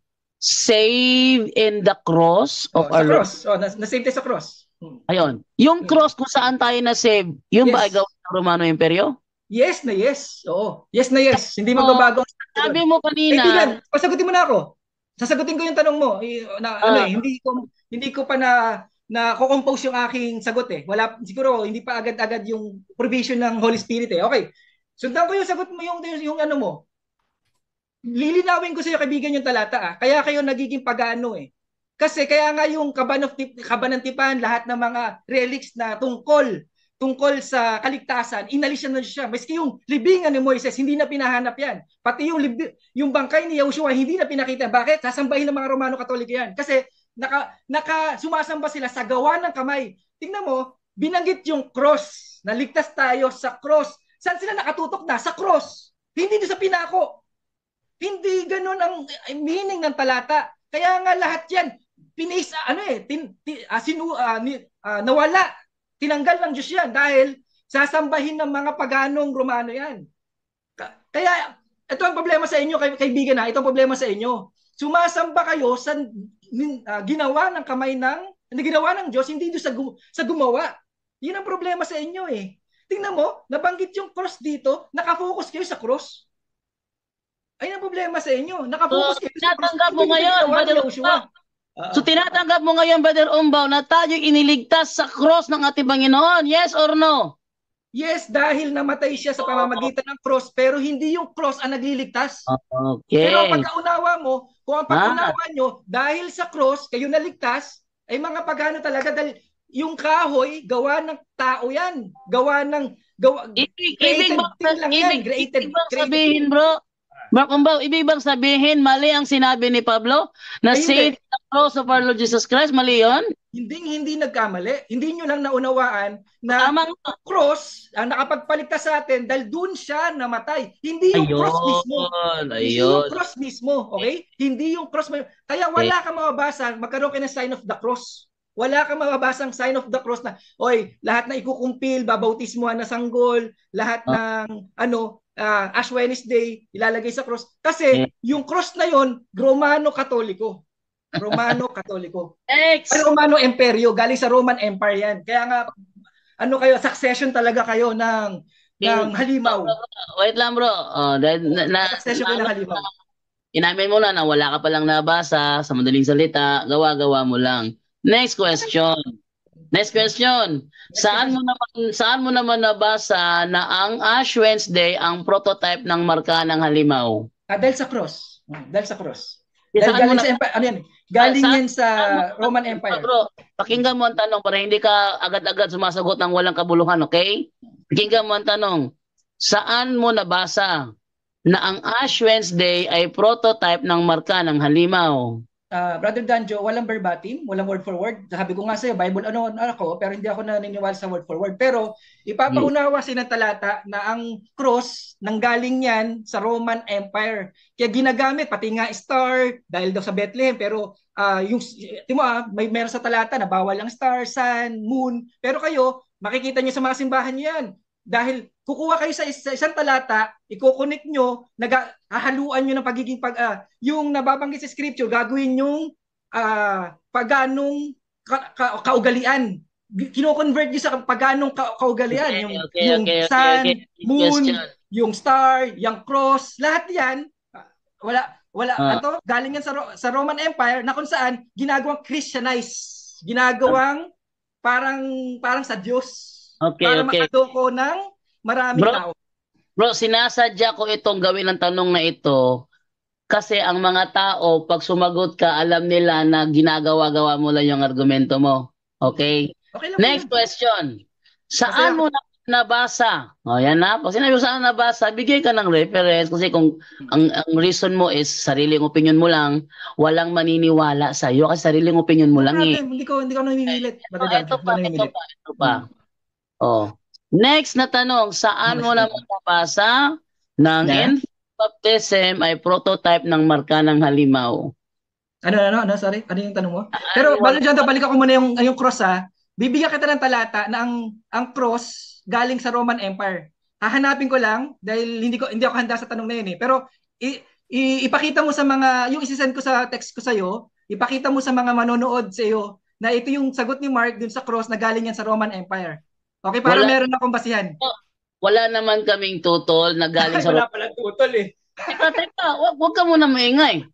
save in the cross
Oh,
of
sa
our Lord?
cross. Oh, nas na-save tayo sa cross. Hmm.
Ayun. Yung
Hmm.
cross kung saan tayo na-save, yun ba ay
Yes.
gawin ng Romano Imperyo?
Yes na yes. Oo. Yes na yes. Hindi
Oh,
magbabago.
sabi mo kanina,
Kaibigan, pasagutin mo na ako. Sasagutin ko yung tanong mo. Eh, Na, ano
Ah.
eh, hindi ko hindi ko pa na na ko-compose yung aking sagot eh. Wala siguro hindi pa agad-agad yung provision ng Holy Spirit eh. Okay. Sundan ko yung sagot mo yung yung, yung ano mo. Lilinawin ko sa iyo, kaibigan, yung talata ah. Kaya kayo nagiging pagano eh. Kasi kaya nga yung kabanantip, kabanantipan, lahat ng mga relics na tungkol tungkol sa kaligtasan, inalis na siya. Maski yung libingan ni Moises, hindi na pinahanap yan. Pati yung, libi, yung bangkay ni Yahushua, hindi na pinakita. Bakit? Sasambahin ng mga Romano Katoliko yan. Kasi naka, naka sumasamba sila sa gawa ng kamay. Tingnan mo, binanggit yung cross. Naligtas tayo sa cross. Saan sila nakatutok na? Sa cross. Hindi doon sa pinako. Hindi ganun ang meaning ng talata. Kaya nga lahat yan, pinis, ano eh, tin, tin, uh, sinu, uh, ni, uh, nawala. Tinanggal ng Diyos yan dahil sasambahin ng mga paganong Romano yan. Kaya ito ang problema sa inyo, kaibigan na, ito ang problema sa inyo. Sumasamba kayo sa uh, ginawa ng kamay ng, ginawa ng Diyos, hindi doon sa, sa gumawa. Yun ang problema sa inyo eh. Tingnan mo, nabanggit yung cross dito, nakafocus kayo sa cross. Ayun ang problema sa inyo. Nakafocus
So,
kayo sa cross.
tinatanggap mo ngayon, Brother Umbaw. So, tinatanggap mo ngayon, Brother Umbaw, na tayo iniligtas sa cross ng ating Panginoon. Yes or no?
Yes, dahil namatay siya sa pamamagitan ng cross, pero hindi yung cross ang nagliligtas.
Okay.
Pero ang pagkaunawa mo, kung ang pagkaunawa nyo, dahil sa cross, kayo naligtas, ay mga pagano talaga, dahil yung kahoy, gawa ng tao yan. Gawa ng, gawa,
Ibig, ibig
created
bang,
thing lang yan.
ibig,
Created,
ibig bang
created.
sabihin, bro, Mark Umbaw, ibig bang sabihin mali ang sinabi ni Pablo na
Ay,
see
hindi.
the cross of our Lord Jesus Christ? Mali yun?
Hindi hindi nagkamali. Hindi nyo lang naunawaan na
Tama nga.
cross ang nakapagpaligtas sa atin dahil doon siya namatay. Hindi yung cross mismo.
Ayun,
Hindi yung
ayun.
cross mismo, okay? Hindi yung cross. mo- Kaya wala kang mababasa, magkaroon ka ng sign of the cross. Wala kang mababasang sign of the cross na, oy, lahat na ikukumpil, babautismuhan na sanggol, lahat
Ah.
ng, ano, ah, Ash Wednesday, ilalagay sa cross.
Eh.
Kasi, yung cross na yon Romano-Katoliko. Romano-Katoliko.
Next!
Ay, Romano Imperio, galing sa Roman Empire yan. Kaya nga, ano kayo, succession talaga kayo ng, ng halimaw.
Wait lang bro. Oh, dahil na, na,
Succession kayo ng halimaw.
inamin mo na na wala ka palang nabasa sa madaling salita, gawa-gawa mo lang. Next question. Next question. Saan mo naman saan mo naman nabasa na ang Ash Wednesday ang prototype ng marka ng halimaw?
Ah, dahil sa cross. Hmm, Dahil sa cross.
Eh,
Dahil
saan mo
galing
na-
sa Empire, ano yan? Galing
Saan-
yan sa
saan mo-
Roman Empire.
Bro, pakinggan mo ang tanong para hindi ka agad-agad sumasagot ng walang kabuluhan, okay? Pakinggan mo ang tanong. Saan mo nabasa na ang Ash Wednesday ay prototype ng marka ng halimaw?
Ah, Brother Danjo, walang verbatim, walang word for word. Sabi ko nga sa'yo, Bible ano, ano ako, pero hindi ako naniniwala sa word for word. Pero ipapaunawa ng talata na ang cross nanggaling yan sa Roman Empire. Kaya ginagamit, pati nga star, dahil daw sa Bethlehem. Pero ah, yung, timo ah, may meron sa talata na bawal ang star, sun, moon. Pero kayo, makikita niyo sa mga simbahan niyo yan. Dahil kukuha kayo sa, is- sa isang talata, i-connect nyo, naghahaluan nyo ng pagiging pag, ah, yung nababanggit sa scripture, gagawin yung ah, paganong ka, ka, kaugalian. Kino-convert nyo sa paganong ka, kaugalian.
Okay,
yung
okay,
yung
okay, okay,
sun,
okay.
moon,
Question.
yung star, yung cross, lahat yan, ah, wala, wala,
Ah.
ato, galing yan sa, Ro- sa Roman Empire na kung saan ginagawang Christianize. Ginagawang parang parang sa Diyos.
Okay,
Para
okay.
makadoko ng maraming
Bro,
tao.
Bro, sinasadya ko itong gawin ng tanong na ito kasi ang mga tao, pag sumagot ka, alam nila na ginagawa-gawa mo lang yung argumento mo. Okay?
Okay lang
Next
po yan.
question.
Masaya
Saan mo na nabasa? O yan na. Pag sinabi mo saan nabasa, bigay ka ng reference kasi kung ang, ang reason mo is sariling opinion mo lang, walang maniniwala sa iyo kasi sariling opinion mo
No
lang eh.
problem. Hindi ko hindi ko namimilit.
Ito,
Madadaan.
ito
Hindi
pa,
ko
ito
namimilit.
pa, ito pa. Oh. Next na tanong, saan mo na mabasa ng
Na?
infant baptism ay prototype ng marka ng halimaw?
Ano, ano, ano, sorry. Ano yung tanong mo? Pero
Ano,
bago dyan, balikan ko muna yung, yung cross ha. Bibigyan kita ng talata na ang, ang cross galing sa Roman Empire. Hahanapin ko lang dahil hindi ko hindi ako handa sa tanong na yun eh. Pero i, i, ipakita mo sa mga, yung isisend ko sa text ko sa'yo, ipakita mo sa mga manonood sa iyo na ito yung sagot ni Mark dun sa cross na galing yan sa Roman Empire. Okay, para
Wala.
meron akong basihan.
Wala naman kaming tutol na galing
Ay,
sa...
wala pala tutol eh.
Teka, teka, wag, wag ka muna maingay.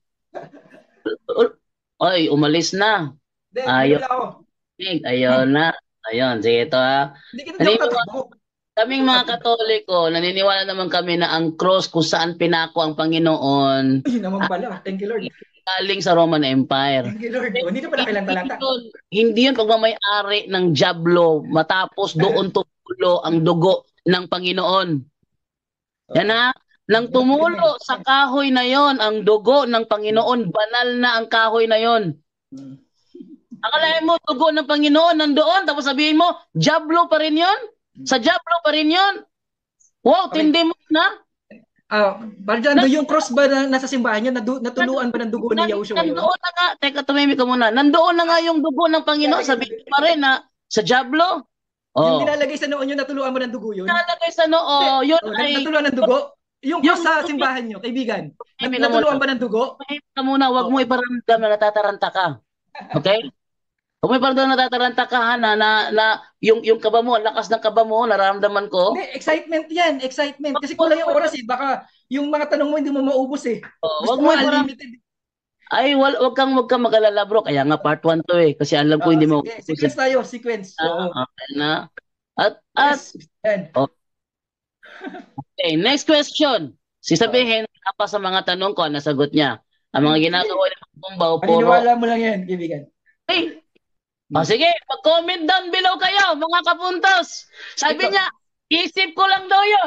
Oy, umalis na.
Hindi,
Ayaw.
wala ako.
Ayaw na. Ayun, sige ito ha.
Hindi kita daw tatakbo.
Kaming mga Katoliko, naniniwala naman kami na ang cross kung saan pinako ang Panginoon
Ay, naman pala. Thank you, Lord.
galing sa Roman Empire.
Thank you, Lord. O, hindi na pala kailang talata.
Hindi yun, hindi yun pagmamayari ng Diablo matapos doon tumulo ang dugo ng Panginoon. Yan ha. Nang tumulo sa kahoy na yon ang dugo ng Panginoon, banal na ang kahoy na yon. Akalain mo, dugo ng Panginoon nandoon, tapos sabihin mo, Diablo pa rin yon? Sa Diablo pa rin yon? Wow,
Okay.
tindi mo na.
Ah, Barjando, yung cross ba na nasa simbahan niyo, nadu- natuluan ba ng dugo ni Yahushua yun?
Nandoon na nga, teka, tumimik ka muna. Nandoon na nga yung dugo ng Panginoon, sabihin pa rin na sa Diablo.
Yung
Oh.
nilalagay sa noon yun, natuluan mo ng dugo yun?
Nalagay sa noo, yun
Oh,
ay...
natuluan ng dugo? Yung cross
Yung-
sa simbahan niyo, kaibigan,
Tumimik ka
natuluan
muna.
ba ng dugo?
Tumimik ka muna, wag mo iparamdam na natataranta ka. Okay? Huwag mo iparamdam na natataranta ka, ha, na, na, na yung, yung kaba mo, ang lakas ng kaba mo, nararamdaman ko.
Hindi, excitement yan, excitement. Kasi kulang yung oras eh, baka yung mga tanong mo hindi mo maubos eh.
Oh,
Gusto
wag
mo
mo iparam...
unlimited.
Ay, wal, wag kang, wag kang mag-alala, bro. Kaya nga part one to eh. Kasi alam ko
Ah,
hindi mo...
sige, sequence tayo, sequence. Oo.
Ah, okay na. At, at,
Yes. Yan.
okay, next question. Sisabihin, apa sa mga tanong ko, nasagot niya. Ang mga ginagawa ni Pumbaw, puro...
Paniniwala mo lang yan, kaibigan.
Hey! O sige, mag-comment down below kayo, mga kapuntos. Sabi
Ito.
niya, isip ko lang daw yun.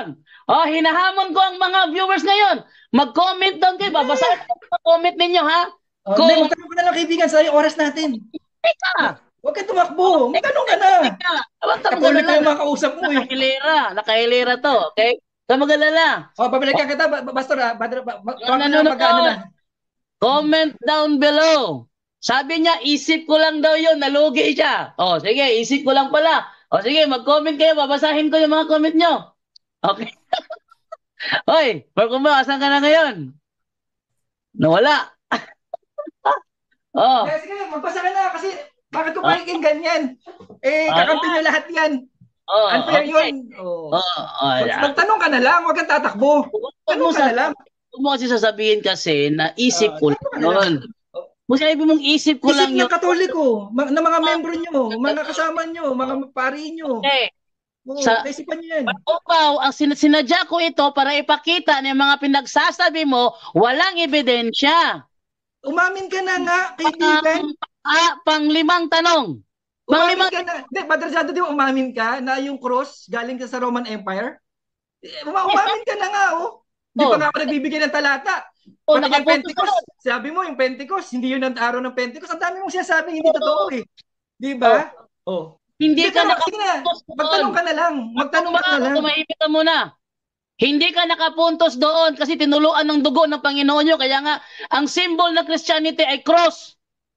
Oh, hinahamon ko ang mga viewers ngayon. Mag-comment down kayo. Babasahin ko ang comment ninyo, ha?
Oh,
Kung
hindi, magtanong ka na lang kaibigan sa oras natin.
teka,
Huwag ka tumakbo. Magtanong ka na.
teka, abang tanong ko
Katolik
na
ko yung mga kausap mo eh.
Nakahilera, nakahilera to, okay? Sa magalala.
Oh, babalikan kita, ba- ba- Pastor ah. Badra, ba, ba,
Yung
pag-
nanonood,
pag- ano na.
comment down below. Sabi niya, isip ko lang daw yun, nalugi siya. O, sige, isip ko lang pala. O, sige, mag-comment kayo, babasahin ko yung mga comment nyo. Okay. Hoy, Marco, asan ka na ngayon? Nawala. Oh,
Eh, sige, magbasa ka na kasi bakit ko
Ah.
pakinggan yan? Eh,
Ah.
kakampi nyo lahat yan.
oh,
Unfair
okay.
yun. Oh.
Oh, oh,
Mag-
yeah.
Magtanong ka na lang, huwag kang tatakbo.
Huwag
Tanong
mo
ka na
sa
lang.
huwag mo kasi sasabihin kasi na isip
Ah,
ko
tanong ka na
lang yun. Kung sinabi mong isip ko
Isip
lang
ng
yun.
Katoliko, ma- ng mga membro nyo, mga kasama nyo, mga pari nyo.
Okay.
Oo,
Sa-
naisipan nyo yan.
Upaw, ang sin- sinadya ko ito para ipakita ng mga pinagsasabi mo, walang ebidensya.
Umamin ka na nga, kaibigan.
Pang, ah, panglimang tanong.
Umamin
Panglimang
ka na. Hindi, Padre Santo, di ba umamin ka na yung cross galing ka sa Roman Empire? Eh, uma- umamin ka na nga, oh. Di
Oh.
pa nga ako nagbibigay ng talata.
Oh,
Pati yung
nakapunto
Pentecost, sabi mo yung Pentecost, hindi yun ang araw ng Pentecost. Ang dami mong sinasabing hindi totoo eh. Di ba? Oh.
Hindi ka
tanong- sige na,
nakapuntos doon.
magtanong ka na lang. Magtanong ka na lang.
Tumahimik ka muna. Hindi ka nakapuntos doon kasi tinuluan ng dugo ng Panginoon nyo. Kaya nga, ang symbol ng Christianity ay cross.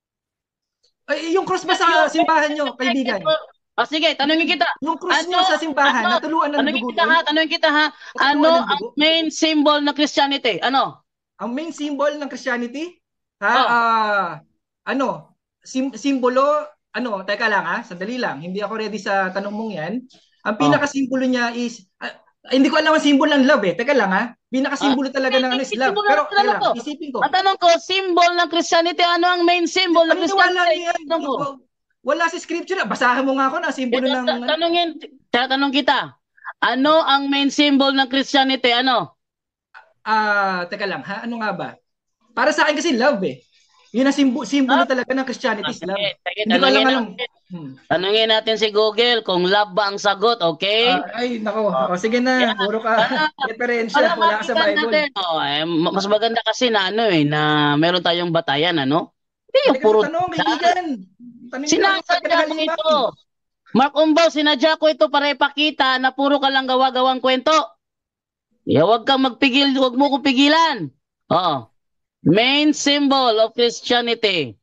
Ay, yung cross ba sa simbahan nyo, kaibigan?
Ah, sige, tanungin kita.
Yung cross
Ano-
nyo sa simbahan,
ano-
natuluan ng
Tanungin
dugo
kita ha,
doon.
tanungin kita ha.
Natuluan
Ano
ng
ang
dugo.
main symbol ng Christianity? Ano?
Ang main symbol ng Christianity, ha,
Oh.
ah, ano, sim- simbolo, ano, teka lang ha, sandali lang, hindi ako ready sa tanong mong yan. Ang pinaka-simbolo niya is, ah, hindi ko alam ang symbol ng love eh, teka lang ha, pinaka-simbolo talaga ng ano is love.
Simbolo
Pero,
ng
teka
ano
lang,
to?
isipin ko.
Ang tanong ko, symbol ng Christianity, ano ang main symbol ng
Paniniwala
Christianity?
niya yan.
Tanong ko.
Wala sa scripture, basahan mo nga ako na simbolo ng,
Ta- Tanungin, tatanong kita. Ano ang main symbol ng Christianity? Ano?
ah, teka lang ha, ano nga ba? Para sa akin kasi love eh. Yun ang simbolo, simbolo
Ah.
talaga ng Christianity is love.
Sige, sige,
Hindi ko alam
tanungin,
alam.
natin,
Hmm.
tanungin natin si Google kung love ba ang sagot, okay?
Ah, ay, nako. O, sige na. Puro ka referensya.
Para
Wala ka sa
makita
Bible.
natin, oh, eh, ma- mas maganda kasi na ano eh, na meron tayong batayan, ano? Hindi yung
Hindi ka
puro
tanong, kaibigan. Tanong
sinasadya ko ito. Mark Umbaw, sinadya ko ito para ipakita na puro ka lang gawa-gawang kwento. Yeah, huwag kang magpigil, huwag mo kong pigilan. Oo. Main symbol of Christianity.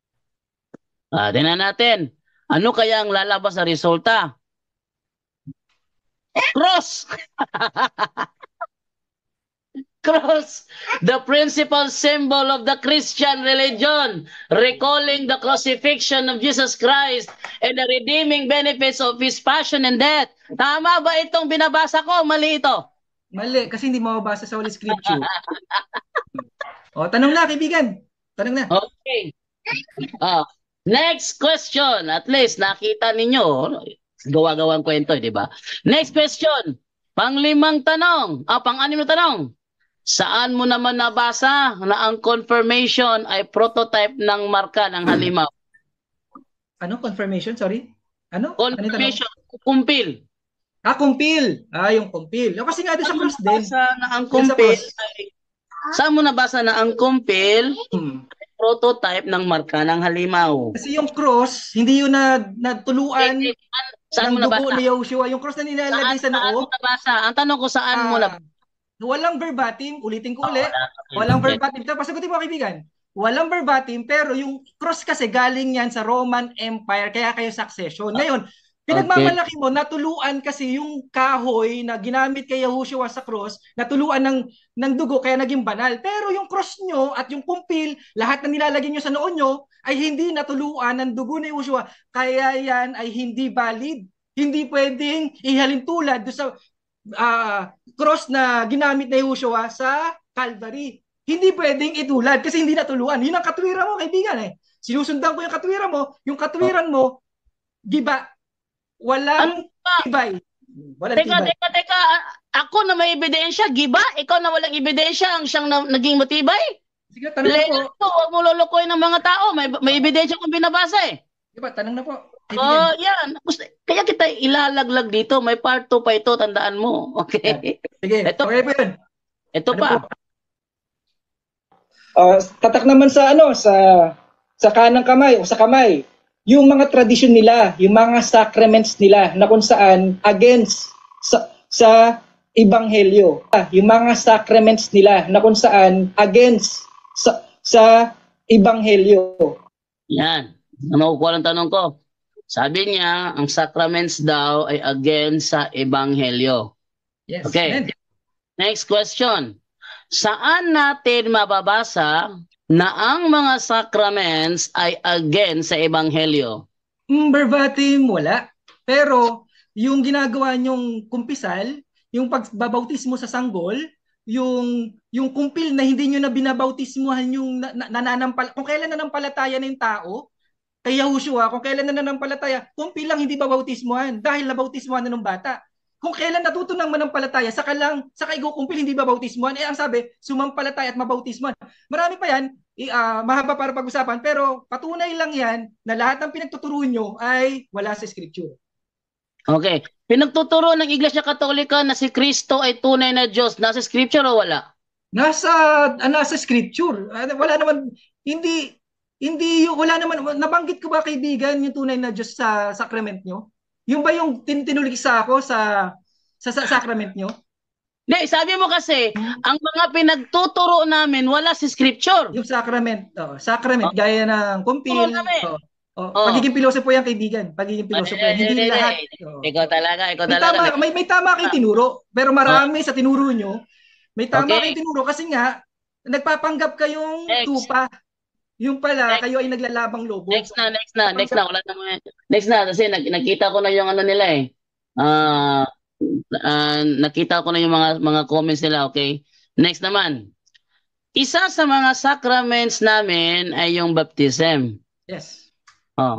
Ah, tingnan natin. Ano kaya ang lalabas sa resulta? Cross! Cross, the principal symbol of the Christian religion, recalling the crucifixion of Jesus Christ and the redeeming benefits of His passion and death. Tama ba itong binabasa ko? Mali ito.
Mali, kasi hindi mababasa sa Holy Scripture. O, tanong na, kaibigan. Tanong na.
Okay. Ah, next question. At least nakita ninyo, gawa-gawang kwento, di ba? Next question. Panglimang tanong. Ah, pang-anim na tanong. Saan mo naman nabasa na ang confirmation ay prototype ng marka ng halimaw?
Ano? Confirmation? Sorry? Ano? Ano yung tanong?
Confirmation, kumpil.
Ah, kumpil. Ah, yung kumpil. O, kasi nga doon sa cross din.
Nabasa na ang
Doon sa
kumpil
cross.
ay, saan mo nabasa na ang kumpil
Hmm.
ay prototype ng marka ng halimaw?
Kasi yung cross, hindi yun na natuluan
Eh, eh, Saan mo
ng dugo
nabasa?
ni Yoshua. Yung cross na nilalagay sa
Saan, saan mo
noo.
nabasa? Ang tanong ko, saan mo
ah,
nabasa?
walang verbatim. Ulitin ko ulit.
Wala.
Walang verbatim. Ito, pasagutin mo, kaibigan. Walang verbatim, pero yung cross kasi galing yan sa Roman Empire, kaya kayo succession. Ngayon, pinagmamalaki mo, natuluan kasi yung kahoy na ginamit kay Yahushua sa cross, natuluan ng, ng dugo, kaya naging banal. Pero yung cross nyo at yung kumpil, lahat na nilalagay nyo sa noo nyo, ay hindi natuluan ng dugo ni Yahushua, kaya yan ay hindi valid. Hindi pwedeng ihalin tulad do sa uh, cross na ginamit ni Yahushua sa Calvary. Hindi pwedeng itulad kasi hindi natuluan. Yun ang katwiran mo, kaibigan eh. Sinusundan ko yung katwiran mo, yung katwiran mo, giba, walang tibay. Walang
Teka,
tibay.
teka, teka. A- Ako na may ebidensya, giba? Ikaw na walang ebidensya ang siyang na- naging matibay?
Sige, tanong na po.
Legal to, huwag mo lulukoy ng mga tao. May, may ebidensya kong binabasa eh.
Diba, tanong na po. kaibigan.
Oh, yan. Gusto, kaya kita ilalaglag dito. May part two pa ito, tandaan mo.
Yan.
Okay?
Sige,
Ito,
okay po yun.
ito
Ano
pa.
po?
Uh, tatak naman sa ano sa sa kanang kamay o sa kamay yung mga tradisyon nila, yung mga sacraments nila na kung saan against sa, sa ebanghelyo. Ah, yung mga sacraments nila na kung saan against sa, sa ebanghelyo.
Yan. Ano ko ang tanong ko? Sabi niya, ang sacraments daw ay against sa ebanghelyo.
Yes.
Okay.
Amen.
Next question. Saan natin mababasa na ang mga sacraments ay against sa ebanghelyo?
Mm, verbatim, wala. Pero, yung ginagawa nyong kumpisal, yung pagbabautismo sa sanggol, yung yung kumpil na hindi nyo na binabautismuhan yung na, na, nananampal, kung kailan nanampalataya na yung tao, kay Yahushua, kung kailan nananampalataya, kumpil lang hindi babautismuhan dahil nabautismuhan na ng bata. Kung kailan natuto ng manampalataya, saka lang, saka igukumpil hindi babautismuhan, eh ang sabi, sumampalataya at mabautismuhan. Marami pa yan, uh, mahaba para pag-usapan, pero patunay lang yan na lahat ng pinagtuturo nyo ay wala sa scripture.
Okay. Pinagtuturo ng Iglesia Katolika na si Kristo ay tunay na Diyos. Nasa scripture o wala?
Nasa, ah, nasa scripture. Ah, wala naman, hindi, hindi, wala naman, nabanggit ko ba kaibigan yung tunay na Diyos sa sacrament nyo? Yung ba yung tin tinuligsa ako sa, sa sa sacrament nyo?
Hindi, sabi mo kasi, ang mga pinagtuturo namin wala sa scripture.
Yung sacrament, oh, sacrament, oh. Gaya ng kumpil, oh, oh, oh. Pagiging pilosopo yan kaibigan, pagiging pilosopo yan, hindi lahat.
Oh. Ikaw talaga, ikaw
may
talaga.
Tama, may, may tama kayong tinuro, pero marami oh. sa tinuro nyo, may tama okay. kayong tinuro kasi nga, nagpapanggap kayong next. Tupa. Yung pala, next. Kayo ay naglalabang lobo.
Next na, next na, next na. Wala na, next na, kasi nag, nakita ko na yung ano nila eh. Ah, uh, uh, nakita ko na yung mga mga comments nila, okay? Next naman. Isa sa mga sacraments namin ay yung baptism.
Yes.
Oh.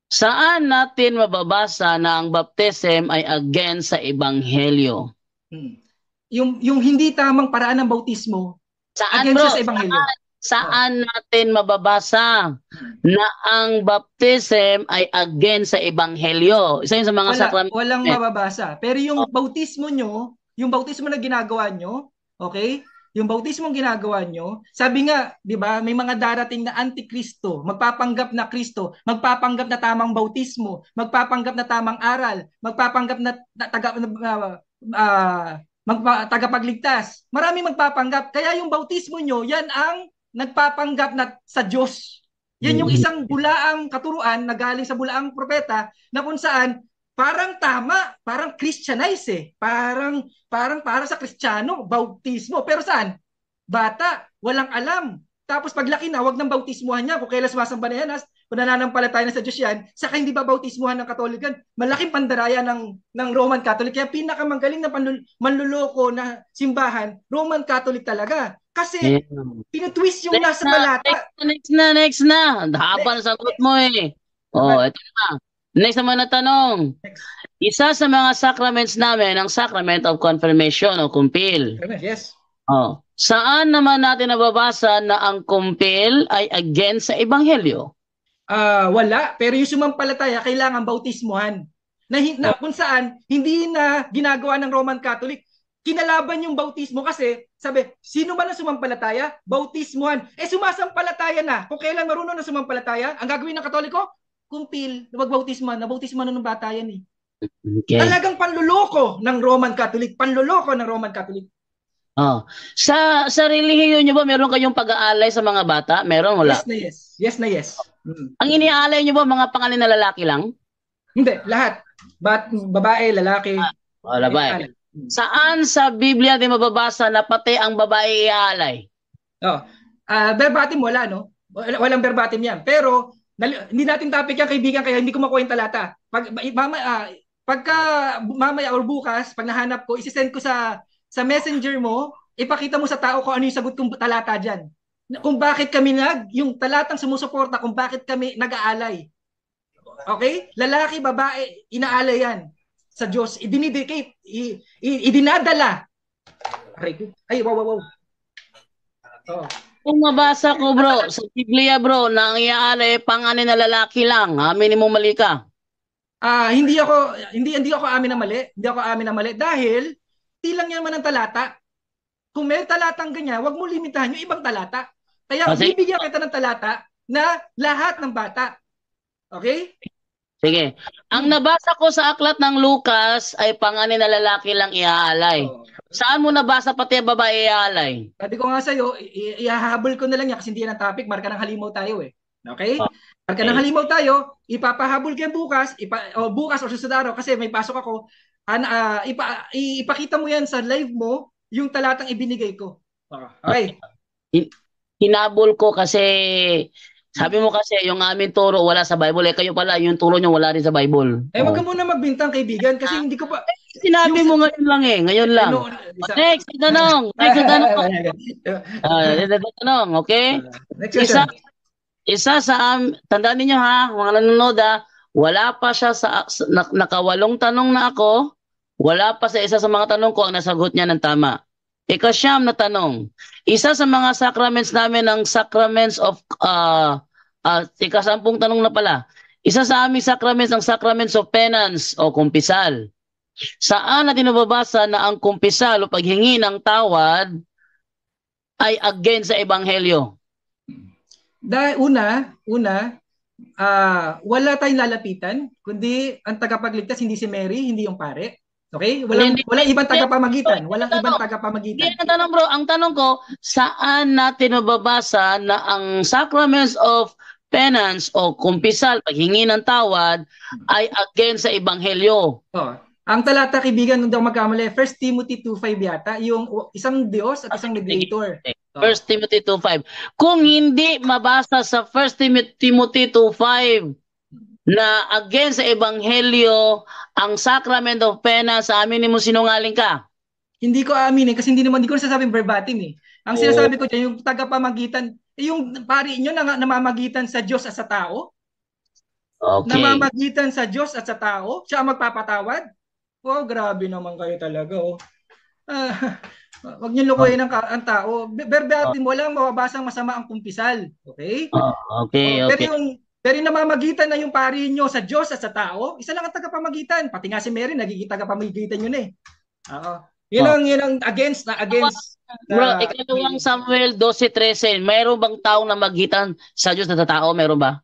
Saan natin mababasa na ang baptism ay against sa ebanghelyo?
Hmm. Yung yung hindi tamang paraan ng bautismo,
saan
against
bro?
sa ebanghelyo.
Saan? Saan natin mababasa na ang baptism ay against sa ebanghelyo? Isa yun sa mga
Wala,
sacrament.
Walang mababasa. Pero yung oh. bautismo nyo, yung bautismo na ginagawa nyo, okay? Yung bautismo ginagawa nyo, sabi nga, di ba, may mga darating na antikristo, magpapanggap na Kristo, magpapanggap na tamang bautismo, magpapanggap na tamang aral, magpapanggap na, na taga uh, uh, magpa, tagapagligtas. Marami magpapanggap. Kaya yung bautismo nyo, yan ang nagpapanggap na sa Diyos. Yan yung isang bulaang katuruan na galing sa bulaang propeta na kung saan parang tama, parang Christianize eh. Parang parang para sa Kristiyano, bautismo. Pero saan? Bata, walang alam. Tapos paglaki na, wag nang bautismuhan niya. Kung kailan sumasamba na yan, kung nananampalataya na sa Diyos yan, saka hindi ba bautismuhan ng Katolikan? Malaking pandaraya ng, ng Roman Catholic. Kaya pinakamagaling na manluloko na simbahan, Roman Catholic talaga. Kasi yeah. pinutwist yung next nasa talata.
Next na, next na. Haba na sagot mo eh. Oh, ito na. Next naman na tanong. Next. Isa sa mga sacraments namin, ang sacrament of confirmation o kumpil.
Yes.
Oh. Saan naman natin nababasa na ang kumpil ay against sa ebanghelyo?
Ah, uh, wala. Pero yung sumampalataya, kailangan bautismuhan. Na, na kung saan, hindi na ginagawa ng Roman Catholic. Kinalaban yung bautismo kasi, sabi, sino man ang sumampalataya? Bautismuhan. Eh, sumasampalataya na. Kung kailan marunong na sumampalataya, ang gagawin ng Katoliko, kumpil, magbautismuhan. Nabautismuhan na ng bata yan eh. Okay. Talagang panluloko ng Roman Catholic. Panluloko ng Roman Catholic.
Oh. Sa sa relihiyon niyo ba meron kayong pag-aalay sa mga bata? Meron wala?
Yes na yes. Yes na yes.
Hmm. Ang iniaalay niyo ba mga pangalan na lalaki lang?
Hindi, lahat. Bat babae, lalaki.
Ah, oh, babae. Saan sa Biblia din mababasa na pati ang babae iaalay?
Oh. Uh, verbatim wala no. Walang verbatim 'yan. Pero hindi natin topic yan kaibigan kaya hindi ko makuha yung talata. Pag mama uh, pagka mamaya or bukas pag nahanap ko, isi-send ko sa sa messenger mo, ipakita mo sa tao kung ano yung sagot kong talata dyan. Kung bakit kami nag, yung talatang sumusuporta, kung bakit kami nag-aalay. Okay? Lalaki, babae, inaalay yan sa Diyos. Idinidicate, idinadala. Ay, wow, wow, wow. Oh.
Kung mabasa ko bro, sa Biblia bro, na ang iaalay pangalan na lalaki lang, aminin mo mali ka.
Ah, hindi ako hindi hindi ako amin na mali. Hindi ako amin na mali dahil di lang yan man ang talata. Kung may talatang ganyan, wag mo limitahan yung ibang talata. Kaya
Kasi,
bibigyan kita ng talata na lahat ng bata. Okay?
sige. Ang
Hmm.
nabasa ko sa aklat ng Lucas ay panganin na lalaki lang iaalay.
Oh.
Saan mo nabasa pati ang babae iaalay?
Sabi ko nga sa'yo, i- i- ihahabol ko na lang yan kasi hindi yan ang topic. Marka ng halimaw tayo eh. Okay? Marka ng
Okay.
halimaw tayo, ipapahabol kayo bukas, ipa, o bukas o susunod araw kasi may pasok ako. An, ah, ipa, i- ipakita mo yan sa live mo yung talatang ibinigay ko. Okay?
Hin- Hinabol ko kasi sabi mo kasi yung aming turo wala sa Bible. Eh kayo pala, yung turo nyo wala rin sa Bible.
Eh, wag
Oh.
ka muna magbintang kaibigan kasi hindi ko pa...
Sinabi
Yung,
mo ngayon lang eh. Ngayon lang.
ano,
Oh, next na tanong. Next na tanong. Ah, next na tanong. Okay?
Next
Isa,
question.
isa sa, am- tandaan ninyo ha, mga nanonood ha, wala pa siya sa, sa nak- nakawalong tanong na ako, wala pa sa isa sa mga tanong ko ang nasagot niya ng tama. Ikasyam na tanong, isa sa mga sacraments namin ang sacraments of, uh, uh, ikasampung tanong na pala, isa sa aming sacraments ang sacraments of penance o kumpisal. Saan natin nababasa na ang kumpisal o paghingi ng tawad ay against sa ebanghelyo?
Dahil una, una, ah wala tayong lalapitan, kundi ang tagapagligtas hindi si Mary, hindi yung pare. Okay? Walang
Hindi,
walang ibang
hindi.
tagapamagitan, walang
Hindi,
ibang
Hindi
tagapamagitan.
ang tanong bro, ang tanong ko, saan natin mababasa na ang sacraments of penance o kumpisal, paghingi ng tawad, ay against sa ebanghelyo?
Oh, ang talata kaibigan nung daw magkamali, First Timothy two five yata, yung isang Diyos at isang mediator. Oh.
First Timothy two five. Kung hindi mabasa sa First Timothy two five na against sa ebanghelyo ang sacrament of penance, sa amin mo sinungaling ka.
Hindi ko aaminin kasi hindi naman hindi ko nasasabing verbatim eh. Ang
Oh.
sinasabi ko diyan yung tagapamagitan, eh, yung pari niyo na namamagitan sa Diyos at sa tao.
Okay.
Namamagitan sa Diyos at sa tao, siya ang magpapatawad. Oh, grabe naman kayo talaga oh. Ah, wag niyo lukuhin ang, ang tao. Verbatim, walang mababasang masama ang kumpisal. Okay?
Oh, okay,
Oh, pero
okay.
yung pero yung namamagitan na yung pari nyo sa Diyos at sa tao, isa lang ang tagapamagitan. Pati nga si Mary, nagiging tagapamagitan yun eh. Oo. Yun
Oh.
ang, yun ang against na against.
Bro,
na-
ikalawang Samuel twelve thirteen, mayroon bang taong namagitan sa Diyos na tao? Meron ba?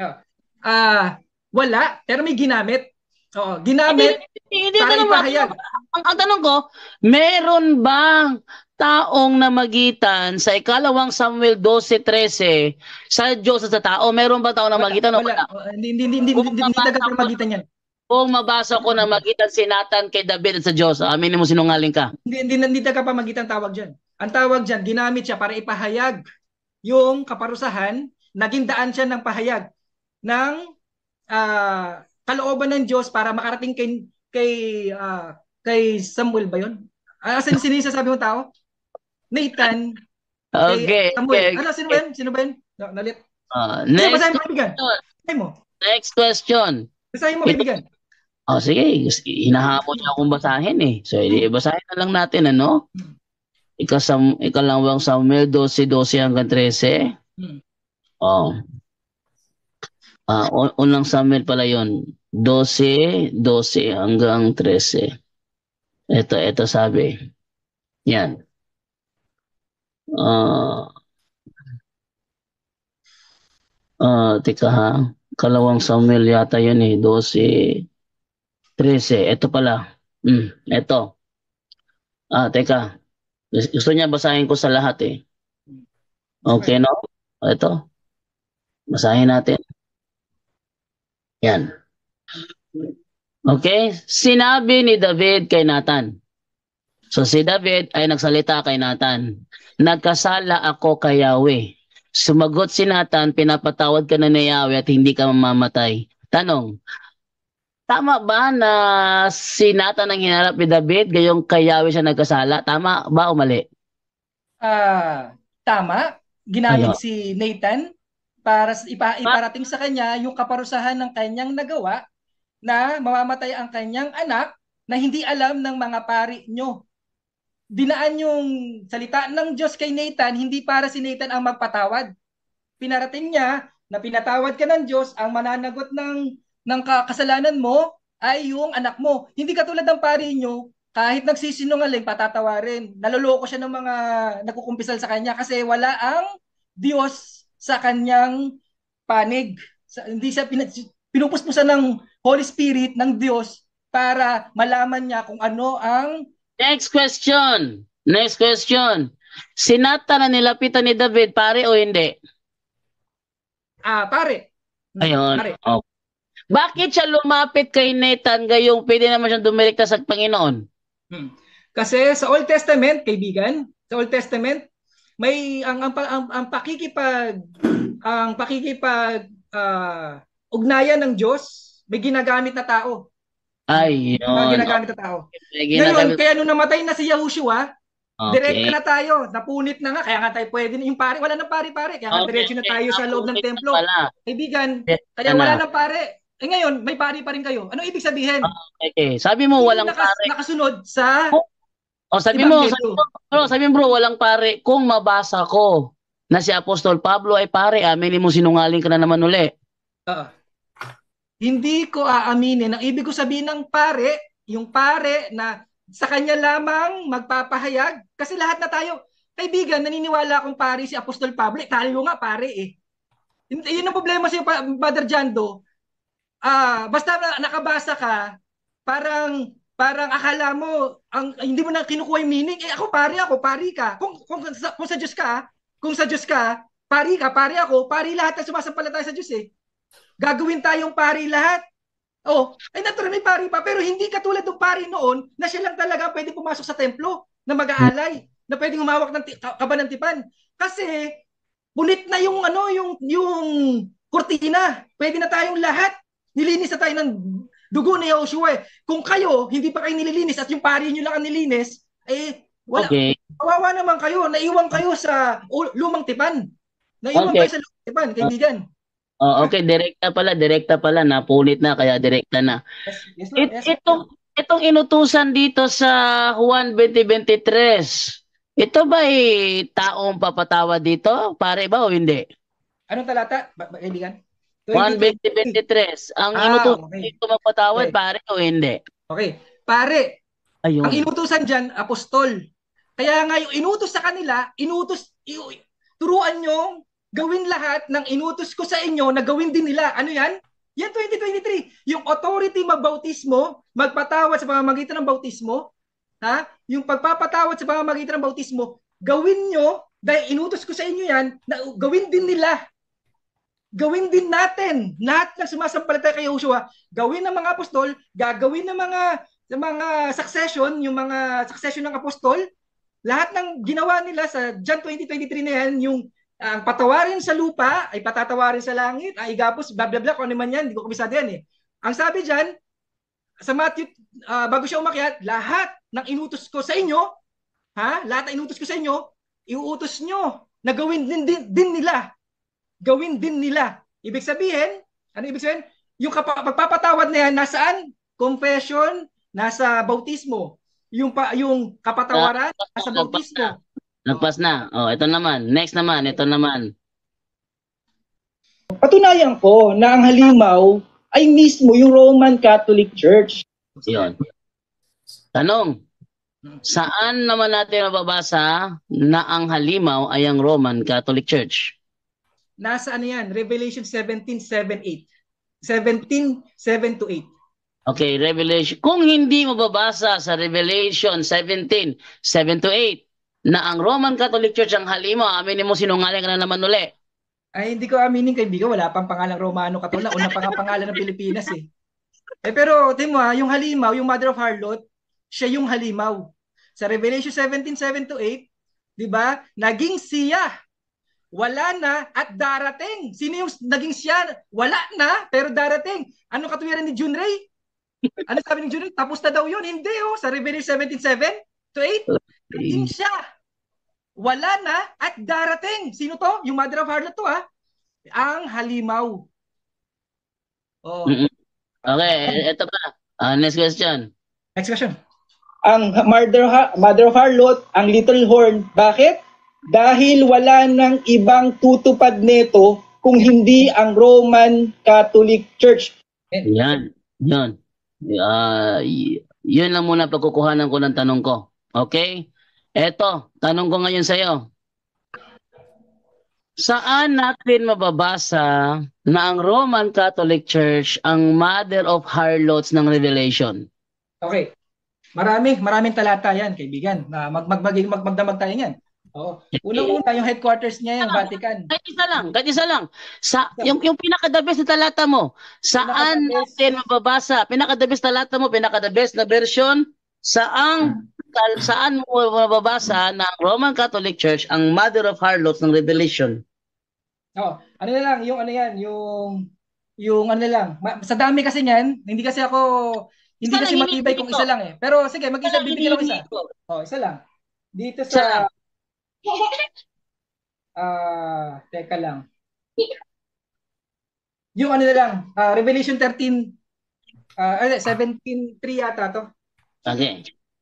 Ah, wala, pero may ginamit. Oo, ginamit
Hindi, hindi,
para
tanong mo,
ipahayag.
ang, ang tanong ko, meron bang taong namagitan sa ikalawang Samuel twelve thirteen sa Diyos at sa tao? Meron ba taong namagitan o
Wala.
wala?
Oh, Hindi hindi hindi hindi,
Kung
hindi, hindi
mabasa
tagapamagitan yan.
Kung mabasa ko na magitan si Nathan kay David at sa Diyos, aminin mo sinungaling ka.
Hindi hindi hindi tagapamagitan tawag diyan. Ang tawag diyan, ginamit siya para ipahayag yung kaparusahan, naging daan siya ng pahayag ng ah, kalooban ng Diyos para makarating kay kay ah, kay Samuel ba 'yon? Ah, asan sino yung sasabi mo tao? Nathan
Okay,
kay Samuel.
okay.
Ano sino ba 'yan? Sino ba 'yan? No, nalit.
Uh,
Sige,
next
basahin mo kaibigan.
question.
Basahin mo.
Next question.
Basahin mo
Ito-
kaibigan.
Oh, sige, hinahamon niya akong basahin eh. So, edi basahin na lang natin, ano? Ikasam, ikalawang Samuel twelve twelve hanggang thirteen.
Hmm.
Oh. Ah, un- unang Samuel pala 'yon. twelve twelve hanggang thirteen. Ito, ito sabi. Yan. Ah, ah, tika ha. Kalawang Samuel yata 'yun eh, twelve thirteen. Ito pala. Hmm, ito. Ah, teka. Gusto niya basahin ko sa lahat eh. Okay, no? Ito. Basahin natin. Yan. Okay? Sinabi ni David kay Nathan. So si David ay nagsalita kay Nathan. Nagkasala ako kay Yahweh. Sumagot si Nathan, pinapatawad ka na ni Yahweh at hindi ka mamamatay. Tanong, tama ba na si Nathan ang hinarap ni David gayong kay Yahweh siya nagkasala? Tama ba o mali?
Ah, tama. Ginamit
Ayun.
si Nathan para s- ipa, iparating sa kanya yung kaparusahan ng kanyang nagawa na mamamatay ang kanyang anak na hindi alam ng mga pari nyo. Dinaan yung salita ng Diyos kay Nathan, hindi para si Nathan ang magpatawad. Pinarating niya na pinatawad ka ng Diyos, ang mananagot ng ng kasalanan mo ay yung anak mo. Hindi katulad ng pari nyo, kahit nagsisinungaling, patatawarin. Naloloko siya ng mga nagkukumpisal sa kanya kasi wala ang Diyos sa kanyang panig. Sa, hindi siya pin, pinupuspusan ng Holy Spirit ng Diyos para malaman niya kung ano ang...
Next question. Next question. Si Nathan na nilapitan ni David, pare o hindi?
Ah, pare.
Ayun.
Pare.
Okay. Bakit siya lumapit kay Nathan gayong pwede naman siyang dumirekta sa Panginoon?
Hmm. Kasi sa Old Testament, kaibigan, sa Old Testament, may ang ang, ang, ang pakikipag ang pakikipag uh, ugnayan ng Diyos, may ginagamit na tao.
Ay, yun.
May ginagamit na tao.
Okay,
Ngayon, kaya nung namatay na si Yahushua,
okay.
Direkta na tayo, napunit na nga, kaya nga tayo pwede na yung pare, wala nang pare-pare, kaya nga
Okay,
diretso na tayo sa loob ng
napunit
templo.
na
Kaibigan,
Direkta
kaya
na.
wala nang pare. Eh ngayon, may pare pa rin kayo. Ano ibig sabihin?
Okay. Sabi mo
Hindi
walang
nakas-
pare.
nakasunod sa
O sabi mo,
Ebanghelyo.
sabi mo, bro, sabi mo bro, walang pare. Kung mabasa ko na si Apostol Pablo ay pare, aminin mo sinungaling ka na naman uli.
Uh, hindi ko aaminin. Ang ibig ko sabihin ng pare, yung pare na sa kanya lamang magpapahayag, kasi lahat na tayo, kaibigan, naniniwala akong pare si Apostol Pablo, eh, tayo nga pare eh. Yun ang problema sa Brother Jando. Ah, basta na, nakabasa ka, parang parang akala mo ang hindi mo na kinukuha yung meaning. Eh ako pare ako, pari ka. Kung kung, kung, sa, kung sa Diyos ka, kung sa Diyos ka, pari ka, pari ako, pari lahat na sumasampalataya sa Diyos eh. Gagawin tayong pari lahat. Oh, ay natural may pari pa, pero hindi katulad ng pari noon na siya lang talaga pwede pumasok sa templo na mag-aalay, na pwedeng humawak ng kaban ng tipan. Kasi punit na yung ano, yung yung kurtina. Pwede na tayong lahat. Nilinis na tayo ng dugo ni Joshua. Kung kayo hindi pa kayo nililinis at yung pari niyo lang ang nilinis, eh wala.
Okay.
Kawawa naman kayo. Naiwan kayo sa lumang tipan. Naiwan
Okay.
kayo sa lumang tipan, kaibigan.
Oh, okay, direkta pala, direkta pala, napunit na, kaya direkta na.
Yes, yes,
It,
yes,
itong, itong inutusan dito sa Juan twenty twenty-three, ito ba ay taong papatawa dito? Pare ba o hindi?
Anong talata, ba- ba- kaibigan?
Juan twenty twenty-three, ang
Ah,
inutusan
okay.
dito mapatawad,
Okay.
pare o hindi?
Okay. Pare,
Ayun.
ang inutusan dyan, apostol. Kaya nga yung inutos sa kanila, inutos, i- turuan nyo, gawin lahat ng inutos ko sa inyo na gawin din nila. Ano yan? Yan twenty twenty-three. Yung authority magbautismo, magpatawad sa pamamagitan ng bautismo, ha? Yung pagpapatawad sa pamamagitan ng bautismo, gawin nyo, dahil inutos ko sa inyo yan, na gawin din nila. Gawin din natin. Lahat ng sumasampalataya kay Joshua, gawin ng mga apostol, gagawin ng mga ng mga succession, yung mga succession ng apostol, lahat ng ginawa nila sa John twenty twenty-three na yan, yung ang uh, patawarin sa lupa ay patatawarin sa langit, ay igapos, bla bla bla, kung ano man yan, hindi ko kabisado yan eh. Ang sabi dyan, sa Matthew, uh, bago siya umakyat, lahat ng inutos ko sa inyo, ha, lahat ng inutos ko sa inyo, iuutos nyo na gawin din, din, din nila. Gawin din nila. Ibig sabihin, ano ibig sabihin? Yung kap- pagpapatawad na yan, nasaan? Confession, nasa bautismo. Yung, pa, yung kapatawaran, nasa bautismo.
Nagpas na. Oh, ito naman. Next naman, ito naman.
Patunayan ko na ang halimaw ay mismo yung Roman Catholic Church.
Yun. Tanong, saan naman natin mababasa na ang halimaw ay ang Roman Catholic Church?
Nasa ano yan? Revelation seventeen, seven, eight. seventeen, seven to eight.
Okay, Revelation. Kung hindi mababasa sa Revelation seventeen, seven to eight, na ang Roman Catholic Church ang halimaw, aminin mo sinungaling ka na naman uli.
Ay, hindi ko aminin, kaibigan. Wala pang pangalang Romano Katolik. Una pang pangalan ng Pilipinas eh. Eh pero, tingnan mo ha, yung halimaw, yung Mother of Harlot, siya yung halimaw. Sa Revelation seventeen, seven to eight, di ba? Naging siya. Wala na at darating. Sino yung naging siya? Wala na, pero darating. Ano katuwiran ni Junrei? Ano sabi ni Junrei? Tapos na daw yun. Hindi oh. Sa Revelation seventeen, seven to eight, naging siya. Wala na at darating. Sino to? Yung Mother of Harlot to ha? Ang halimaw. Oh.
Mm-mm. Okay, ito pa. Uh, next question.
Next question.
Ang Mother, Mother of Harlot, ang Little Horn. Bakit? Dahil wala nang ibang tutupad nito kung hindi ang Roman Catholic Church.
Yan. Yan. Ah, y- yun lang muna pagkukuhanan ko ng tanong ko. Okay? Eto, tanong ko ngayon sa'yo. Saan natin mababasa na ang Roman Catholic Church ang mother of harlots ng Revelation?
Okay. Marami, maraming talata yan, kaibigan. Na mag mag mag mag magdamag tayo niyan. Oo. Unang-una yung headquarters niya yung Vatican.
Kahit isa lang, kahit isa lang. Sa, yung, yung pinaka-the best na talata mo, saan
Pinaka-the best.
natin mababasa? Pinaka-the best talata mo, pinaka-the best na version, saan, saan mo mababasa na ang Roman Catholic Church ang mother of harlots ng Revelation?
Oh, ano na lang, yung ano yan, yung yung ano na lang. Ma- Sa dami kasi niyan, hindi kasi ako hindi
Isa
kasi
lang,
matibay
hinihingi
kung
ko.
isa lang eh. Pero sige,
Isa
mag-isa
lang
bibigyan ako isa.
hinihingi ko.
Oh, isa lang. Dito
Isa lang.
sa ah, teka lang. Yung ano na lang, ah, Revelation thirteen ah, ano, seventeen three yata to.
Okay.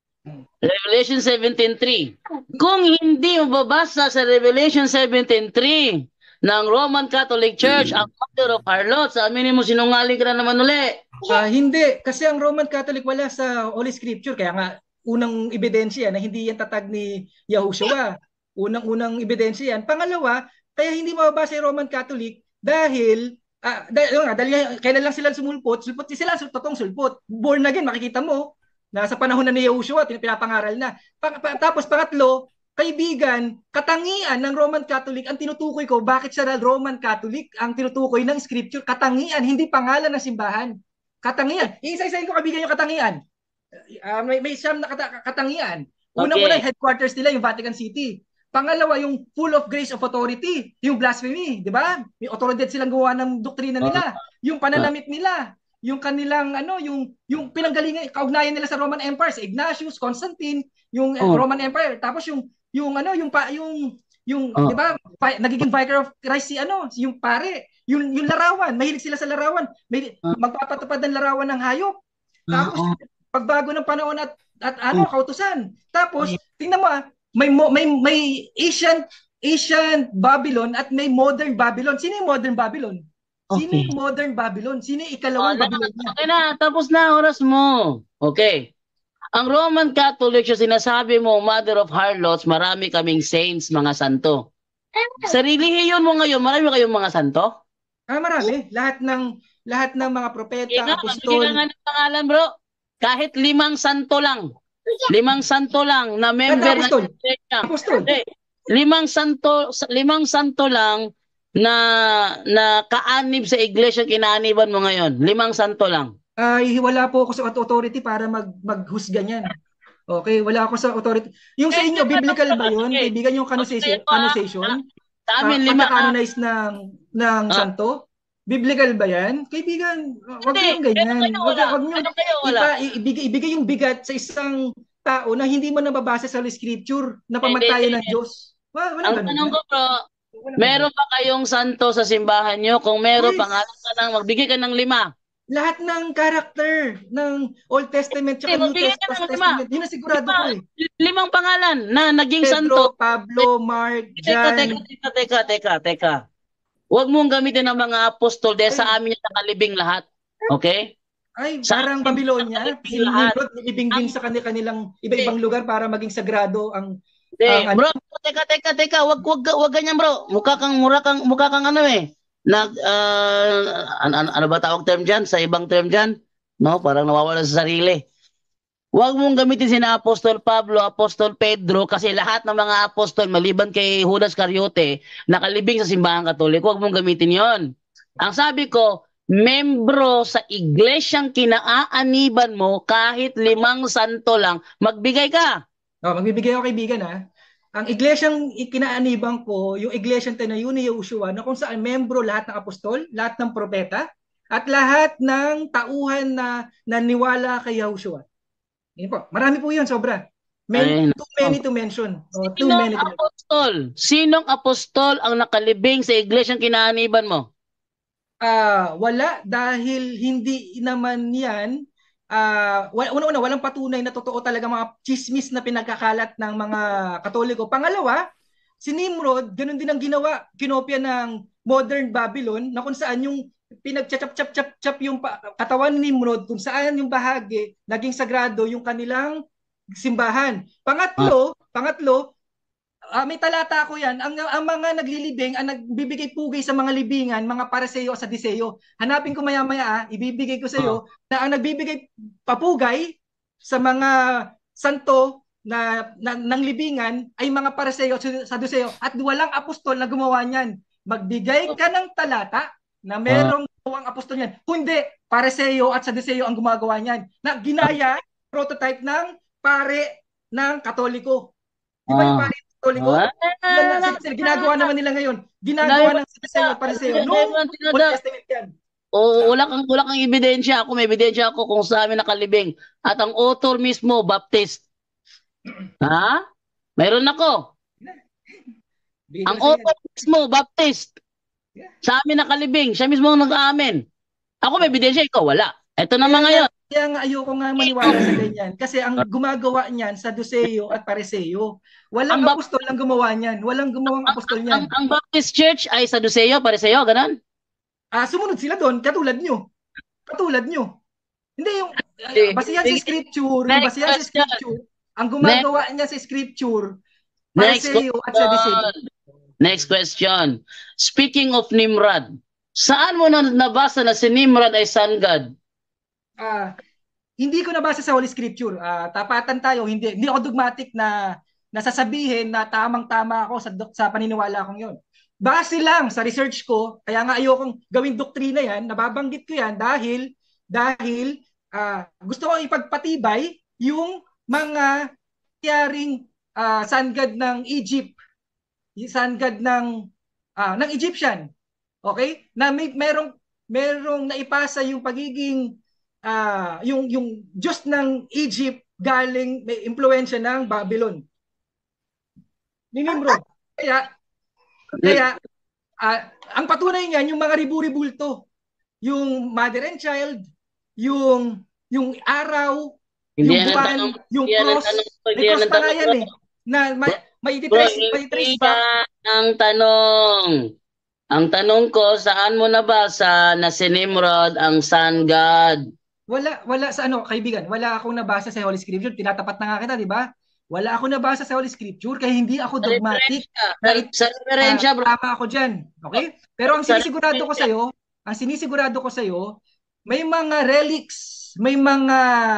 Revelation seventeen three. Kung hindi mababasa sa Revelation seventeen three ng Roman Catholic Church ang mother of harlots, aminin mo sinungaling ka na naman uli.
Ah, hindi, kasi ang Roman Catholic wala sa Holy Scripture, kaya nga unang ebidensya na hindi yan tatag ni Yahushua. Unang-unang ebidensya yan. Pangalawa, kaya hindi mababasa yung Roman Catholic dahil ah, dahil, yun nga, dahil kailan lang sila sumulpot, sulpot sila, sul- totoong sulpot. Born again, makikita mo, nasa panahon na ni Yahushua, tin- pinapangaral na. Pa- pa- tapos pangatlo, kaibigan, katangian ng Roman Catholic ang tinutukoy ko, bakit siya na Roman Catholic ang tinutukoy ng Scripture, katangian, hindi pangalan ng simbahan. Katangian. Iisa-isahin ko kaibigan yung katangian. Uh, may, may siyam na kata- katangian. Unang-una,
Okay.
headquarters nila yung Vatican City. Pangalawa, yung full of grace of authority, yung blasphemy, di ba? May autoridad silang gawa ng doktrina nila, yung pananamit nila, yung kanilang ano, yung yung pinanggalingan, kaugnayan nila sa Roman Empire, sa Ignatius, Constantine, yung
Oh.
Roman Empire. Tapos yung yung ano, yung pa, yung yung
Oh.
di ba, nagiging vicar of Christ si ano, yung pare, yung yung larawan, mahilig sila sa larawan. May magpapatupad ng larawan ng hayop. Tapos
Oh.
pagbago ng panahon at at ano, kautusan. Tapos tingnan mo ah, may may may ancient ancient Babylon at may modern Babylon. Sino yung modern Babylon? Sino
Okay.
yung modern Babylon? Sino yung ikalawang
Oh, na,
Babylonia?
okay na, tapos na oras mo. Okay. Ang Roman Catholic yung sinasabi mo, mother of harlots, marami kaming saints, mga santo. Sa relihiyon mo ngayon, marami kayong mga santo?
Ah, marami. Lahat ng lahat ng mga propeta,
Sige nga, magbigay ka
apostol.
nga ng pangalan, bro. Kahit limang santo lang. Limang santo lang na member ng
apostol.
iglesia.
Apostol.
Hindi. Limang santo, limang santo lang na na kaanib sa iglesia kinaaniban mo ngayon. Limang santo lang.
Ay, wala po ako sa authority para mag maghusga niyan. Okay, wala ako sa authority. Yung sa
Eh,
inyo, biblical ba yun?
sige.
Kaibigan, yung canonization?
Okay, ito, ah.
canonization?
Sa amin,
Ah,
lima.
pagka-canonize ng, ng
Ah.
santo? Biblical ba yan? Kaibigan, wag
Hindi,
yung ganyan.
meron kayo,
Wag,
wala.
wag nyo
Meron kayo, wala.
ipa, ibigay, ibigay yung bigat sa isang tao na hindi mo nababasa sa Holy Scripture na pamantayan ng Diyos. Wala, wala
Ang
ganun
tanong
yan.
ko, bro,
Wala
meron
ganun.
ba kayong santo sa simbahan nyo? Kung meron,
Yes.
pangalan ka ng, magbigay ka ng lima.
Lahat ng character ng Old Testament
Hindi,
at New
magbigay ka
Test-
ng lima.
Testament, yun ang sigurado
Lima,
ko eh.
limang pangalan na naging
Pedro,
santo.
Pablo, Mark,
Teka,
John.
teka, teka, teka, teka, teka. Huwag mong gamitin ng mga apostol dahil sa amin yung nakalibing lahat. Okay?
Ay,
Sa
parang
amin,
Babylonia.
nakalibing
Si
lahat.
Nimrod, nilibing din
Ang-
sa kanil- kanilang iba-ibang lugar para maging sagrado ang
Hindi,
ang ano.
bro, teka, teka, teka, wag wag wag ganyan, bro. Mukha kang mura kang mukha kang ano eh. Nag ah, ano, ano, ano ba tawag term diyan sa ibang term diyan? No, parang nawawala sa sarili. Huwag mong gamitin sina Apostol Pablo, Apostol Pedro kasi lahat ng mga apostol maliban kay Judas Cariote nakalibing sa simbahan Katoliko. Huwag mong gamitin 'yon. Ang sabi ko, membro sa iglesyang kinaaaniban mo kahit limang santo lang, magbigay ka.
Oh, magbibigay ako kaibigan ha. Ang iglesyang ikinaaniban ko, yung iglesyang tinayo ni Yahushua na kung saan membro lahat ng apostol, lahat ng propeta, at lahat ng tauhan na naniwala kay Yahushua. Yun po. Marami po yun, sobra.
Ay,
Men, too many to mention. Oh, too
Sinong
many to mention.
apostol? Sinong apostol ang nakalibing sa iglesyang kinaaniban mo?
Ah, wala dahil hindi naman 'yan ah uh, una-una walang patunay na totoo talaga mga chismis na pinagkakalat ng mga Katoliko. Pangalawa, si Nimrod, ganun din ang ginawa, kinopya ng modern Babylon na kung saan yung pinagchachap-chap-chap yung pa- katawan ni Nimrod kung saan yung bahagi naging sagrado yung kanilang simbahan. Pangatlo, pangatlo, ah, may talata ko yan, ang, ang mga naglilibing, ang nagbibigay pugay sa mga libingan, mga Pariseo o Sadiseo. Hanapin ko maya-maya, ah, ibibigay ko sa
Ah.
iyo na ang nagbibigay papugay sa mga santo na, na ng libingan ay mga Pariseo at Saduseo at walang apostol na gumawa niyan. Magbigay ka ng talata na merong gawang apostol niyan. Kundi Pariseo at Saduseo ang gumagawa niyan. Na ginaya prototype ng pare ng Katoliko. Di ba yung
Ah.
pare ng Katoliko?
Ah.
Yan na, sila, sila, ginagawa naman nila ngayon. Ginagawa ng Saduseo at Pariseo. No, Old Testament yan.
O wala kang wala kang ebidensya. Ako may ebidensya ako kung sa amin nakalibing. At ang author mismo, Baptist. Ha? Mayroon ako.
Bigay
Ang
ko sa yan.
author mismo, Baptist. Sa amin nakalibing. Siya mismo ang nag-aamin. Ako may ebidensya, ikaw wala. Ito naman
Kaya
ngayon.
nga, kaya nga ayoko nga maniwala sa ganyan. Kasi ang gumagawa niyan sa Saduseo at Pariseo. Walang
Ang Bap-
apostol ang gumawa niyan. Walang gumawang apostol
Ang,
niyan.
ang Baptist Church ay Saduseo, Pariseo, ganun?
Ah, sumunod sila doon, katulad nyo. Katulad nyo. Hindi yung
Sige,
uh, basihan sa
sige.
scripture, yung
Next
basihan sa
question.
scripture, ang gumagawa niya sa scripture,
Next
Pariseo at Saduseo.
question. Next question. Speaking of Nimrod, saan mo na nabasa na si Nimrod ay sun god?
Ah, hindi ko nabasa sa Holy Scripture. Ah, tapatan tayo, hindi hindi ako dogmatic na nasasabihin na tamang-tama ako sa sa paniniwala kong 'yon. Base lang sa research ko, kaya nga ayokong gawing doktrina 'yan, nababanggit ko 'yan dahil dahil ah, gusto ko ipagpatibay yung mga tiyaring ah, sun god ng Egypt, yung sun god ng ah, ng Egyptian. Okay? Na may merong merong naipasa yung pagiging ah yung yung Diyos ng Egypt galing may impluwensya ng Babylon. Ni Nimrod. Kaya kaya ah, ang patunay niyan yung mga ribu-ribulto, yung mother and child, yung yung araw,
Hindi
yung
yan ang
buwan,
tanong.
yung
Hindi yan ang
cross,
tanong.
may
Hindi yan
cross
ang
pa nga
tanong.
yan eh. Na may, may
Bro,
trace, may
hindi
trace back.
yan ang tanong. Ang tanong ko, saan mo nabasa na si Nimrod ang sun god?
Wala, wala sa ano, kaibigan, wala akong nabasa sa Holy Scripture. Tinatapat na nga kita, di ba? Wala akong nabasa sa Holy Scripture, kaya hindi ako
Sa
dogmatic.
referensya.
Na
Sa,
it,
sa referensya,
ah,
bro.
tama ako dyan. Okay? Pero ang
Sa
sinisigurado ko
referensya.
sa'yo, ang sinisigurado ko sa'yo, may mga relics, may mga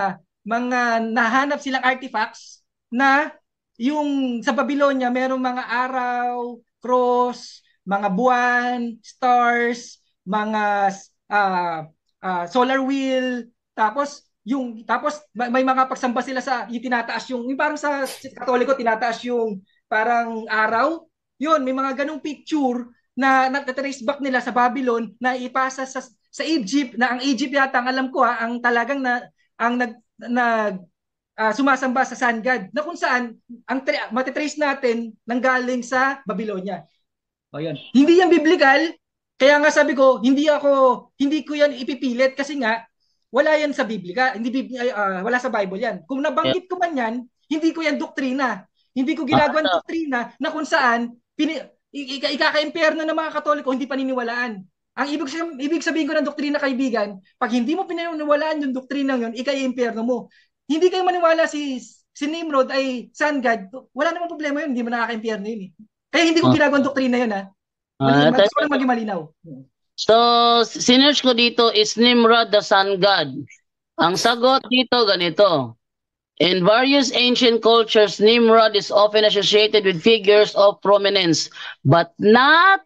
mga nahanap silang artifacts na yung sa Babylonia, merong mga araw, cross, mga buwan, stars, mga ah, ah, solar wheel, tapos yung tapos may, may mga pagsamba sila sa yung tinataas yung, yung parang sa Katoliko tinataas yung parang araw. Yun, may mga ganung picture na na-trace back nila sa Babylon na ipasa sa sa Egypt, na ang Egypt yata ang alam ko ha, ang talagang na ang nag nag ah, sumasamba sa sun god na kung saan ang tra- matitrace natin nanggaling sa Babylonia. O yun. Hindi yan biblical, kaya nga sabi ko, hindi ako hindi ko yan ipipilit kasi nga wala yan sa Biblia, hindi Biblia, uh, wala sa Bible yan. Kung nabanggit ko man yan, hindi ko yan doktrina. Hindi ko ginagawang
Ah,
doktrina na kung saan pini, ika- ikaka-impyerno ng mga Katoliko hindi paniniwalaan. Ang ibig sabihin, ibig sabihin ko ng doktrina, kaibigan, pag hindi mo pinaniwalaan yung doktrina yon, ikay-impyerno mo. Hindi kayo maniwala si si Nimrod ay sun god, wala namang problema yun, hindi mo nakaka-impyerno yun eh. Kaya hindi ko
Ah.
ginagawang doktrina yun ha.
Ah,
Mali, gusto ko lang maging malinaw.
So, sinerch ko dito is Nimrod the sun god. Ang sagot dito ganito. In various ancient cultures, Nimrod is often associated with figures of prominence, but not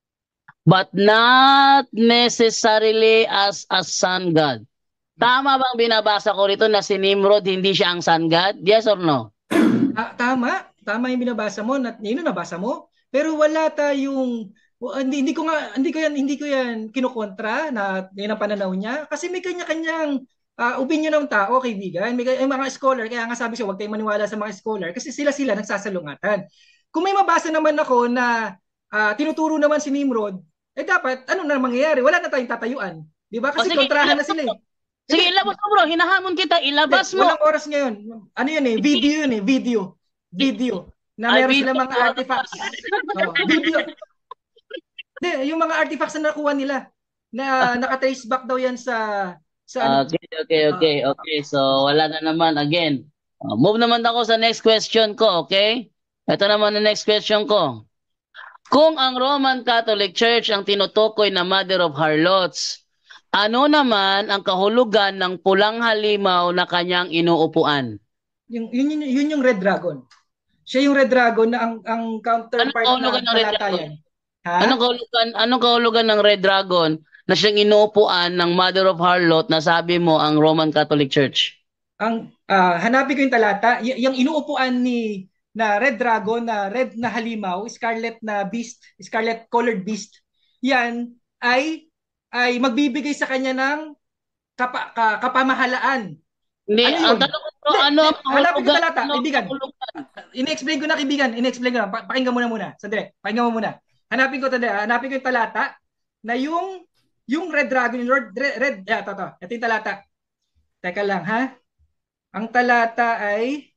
but not necessarily as a sun god. Tama bang binabasa ko rito na si Nimrod hindi siya ang sun god? Yes or no?
Ah, tama, tama yung binabasa mo, na, yun yung nabasa mo. Pero wala tayong o, hindi, hindi ko nga hindi ko yan hindi ko yan kinukontra na yan ang pananaw niya kasi may kanya-kanyang ah, opinion ng tao, kaibigan. May kay- yung mga scholar, kaya nga sabi siya, huwag tayong maniwala sa mga scholar kasi sila-sila nagsasalungatan. Kung may mabasa naman ako na ah, tinuturo naman si Nimrod, eh dapat ano na mangyayari? Wala na tayong tatayuan. 'Di ba?
O
Kasi
sige,
kontrahan na
ilabas
sila
mo.
eh.
Sige,
Hindi,
ilabas mo bro. Hinahamon kita. Ilabas
hindi,
mo.
walang oras ngayon. Ano yun eh? Video yun eh. Video. Video. Na
Ay,
meron
video.
sila mga artifacts. Oh, video. Hindi, yung mga artifacts na nakuha nila. na naka-trace back daw yan sa sa ano.
Okay, okay, okay, okay. So, wala na naman. Again, uh, move naman ako sa next question ko, okay? Ito naman ang next question ko. Kung ang Roman Catholic Church ang tinutukoy na Mother of Harlots, ano naman ang kahulugan ng pulang halimaw na kanyang inuupuan?
Yung yun, yun, yun yung Red Dragon. Siya yung Red Dragon na ang ang
Anong
counterpart
kahulugan
na
ng Red Dragon?
talatayan. Ha?
Anong kahulugan, anong kahulugan ng Red Dragon na siyang inuupuan ng Mother of Harlot na sabi mo ang Roman Catholic Church?
Ang ah, hanapin ko yung talata, y- yung inuupuan ni na Red Dragon na red na halimaw, scarlet na beast, scarlet colored beast. Yan ay ay magbibigay sa kanya ng kapa, ka- kapamahalaan.
Hindi,
Ano
ang
yun?
tanong ko,
Hindi,
ano ang
hindi. Hanapin ko
kahulugan?
talata,
Ano ang
kaibigan.
kahulugan?
Ini-explain ko na kaibigan, ini-explain ko na. Pa- Pakinggan mo na muna. Sandali, pakinggan mo muna. Hanapin ko tanda, hanapin ko yung talata na yung yung Red Dragon, yung Lord Red, red yeah, to, to. Ito yung talata. Teka lang, ha? Ang talata ay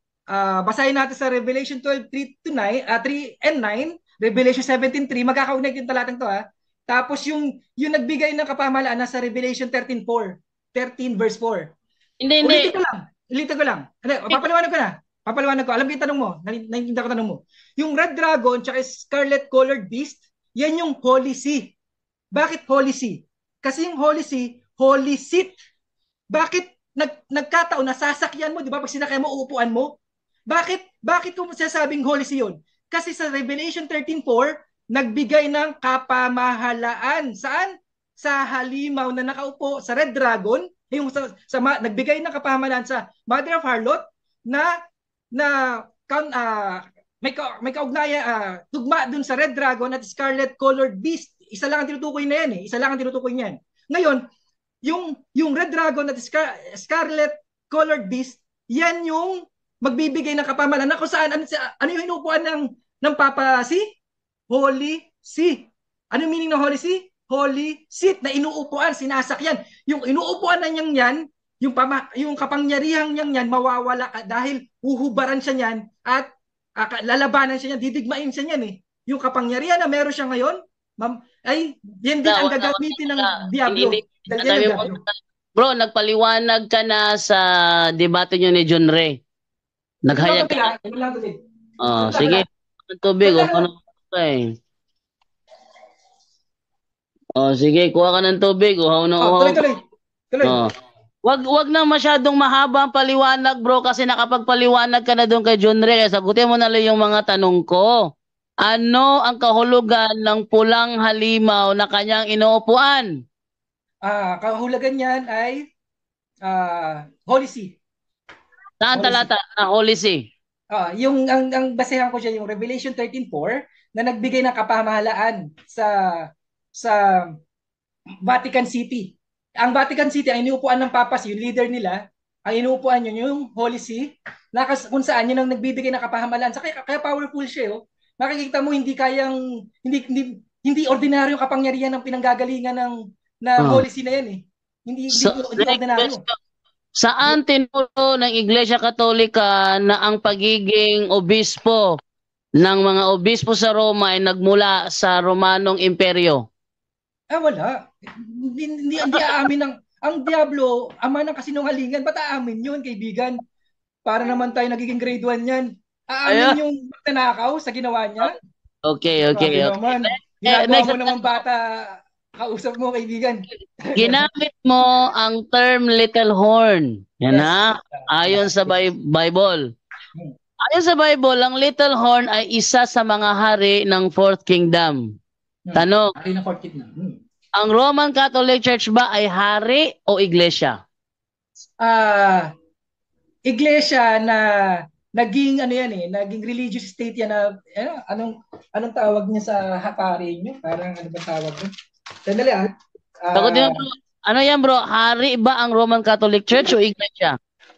ah, basahin natin sa Revelation twelve, three to nine, ah, three and nine, Revelation seventeen, three, magkakaugnay yung talatang to, ha? Tapos yung yung nagbigay ng kapamahalaan nasa Revelation thirteen, four, thirteen verse four.
Hindi, hindi.
Ulitin ko lang. Ulitin ko lang. Hindi, papaliwanag ko na. Papaliwanag ko. Alam ko yung tanong mo. Nai- Naiintindihan ko yung tanong mo. Yung Red Dragon tsaka Scarlet Colored Beast, yan yung Holy See. Bakit Holy See? Kasi yung Holy See, Holy Seat. Bakit nag, nagkataon na sasakyan mo, di ba? Pag sinakyan mo, uupuan mo. Bakit? Bakit ko sinasabing Holy See yun? Kasi sa Revelation thirteen four, nagbigay ng kapamahalaan. Saan? Sa halimaw na nakaupo sa Red Dragon, yung sa, sa ma- nagbigay ng kapamahalaan sa Mother of Harlot na na kan uh, may ka, may kaugnayan uh, tugma dun sa Red Dragon at Scarlet Colored Beast. Isa lang ang tinutukoy na yan eh. Isa lang ang tinutukoy niyan. Ngayon, yung yung Red Dragon at Scar- Scarlet Colored Beast, yan yung magbibigay ng kapamahalaan na kung saan ano, ano yung hinupuan ng ng Papa Si? Holy See. Ano yung meaning ng Holy See? Holy Seat na inuupuan, sinasakyan. Yung inuupuan na niyang yan, yung, pama, yung kapangyarihan niyang yan, mawawala ka dahil uhubaran siya niyan at uh, lalabanan siya niyan, didigmain siya niyan eh. Yung kapangyarihan na meron siya ngayon, ma'am, ay yan din ang gagamitin ng Diablo. Dahil yan ang Diablo.
Bro, nagpaliwanag ka na sa debate niyo ni John Ray. Naghayag ka. Oh, sige. Tubig, o ano eh. Oh, sige, kuha ka ng tubig. Uhaw na
Oh,
uhaw.
tuloy, tuloy. Tuloy.
Oh. Wag wag na masyadong mahaba ang paliwanag, bro, kasi nakapagpaliwanag ka na doon kay John Ray. Sagutin mo na lang yung mga tanong ko. Ano ang kahulugan ng pulang halimaw na kanyang inuupuan?
Ah, kahulugan niyan ay ah, Holy See.
Saan
Holy
talata na Holy See?
Ah, yung ang, ang basehan ko siya yung Revelation thirteen four na nagbigay ng kapamahalaan sa sa Vatican City. Ang Vatican City ay inuupuan ng Papas, yung leader nila, ang inuupuan yun yung Holy See, na kas, kung saan yun ang nagbibigay ng kapamahalaan. Sa kaya, kaya powerful siya, oh. Makikita mo hindi kayang hindi hindi hindi ordinaryo kapangyarihan ng pinanggagalingan ng na
Oh.
Holy See na yan eh. Hindi
So,
hindi, hindi ordinaryo.
Saan tinuro ng Iglesia Katolika na ang pagiging obispo ng mga obispo sa Roma ay nagmula sa Romanong Imperyo?
Ah, wala. Hindi, hindi, hindi aamin ng, ang Diablo, ama ng kasinungalingan, ba't aamin yun, kaibigan? Para naman tayo nagiging grade one yan. Aamin
Ayun.
yung nanakaw sa ginawa niya?
Okay, okay,
Grabe
okay.
naman.
Eh,
Ginagawa
next-
mo naman bata, kausap mo, kaibigan.
Ginamit mo ang term little horn. Yan
Yes.
ha? Ayon sa Bi- Bible. Ayon sa Bible, ang little horn ay isa sa mga hari ng Fourth Kingdom.
Hmm.
Tanong,
Hari na court na. Hmm.
ang Roman Catholic Church ba ay hari o iglesia?
Ah, iglesia na naging ano yan eh, naging religious state yan na ano, anong anong tawag niya sa hapari niyo? Parang ano ba tawag niya? Sandali ah. Ah,
Sagutin mo, bro. Ano yan bro? Hari ba ang Roman Catholic Church o iglesia?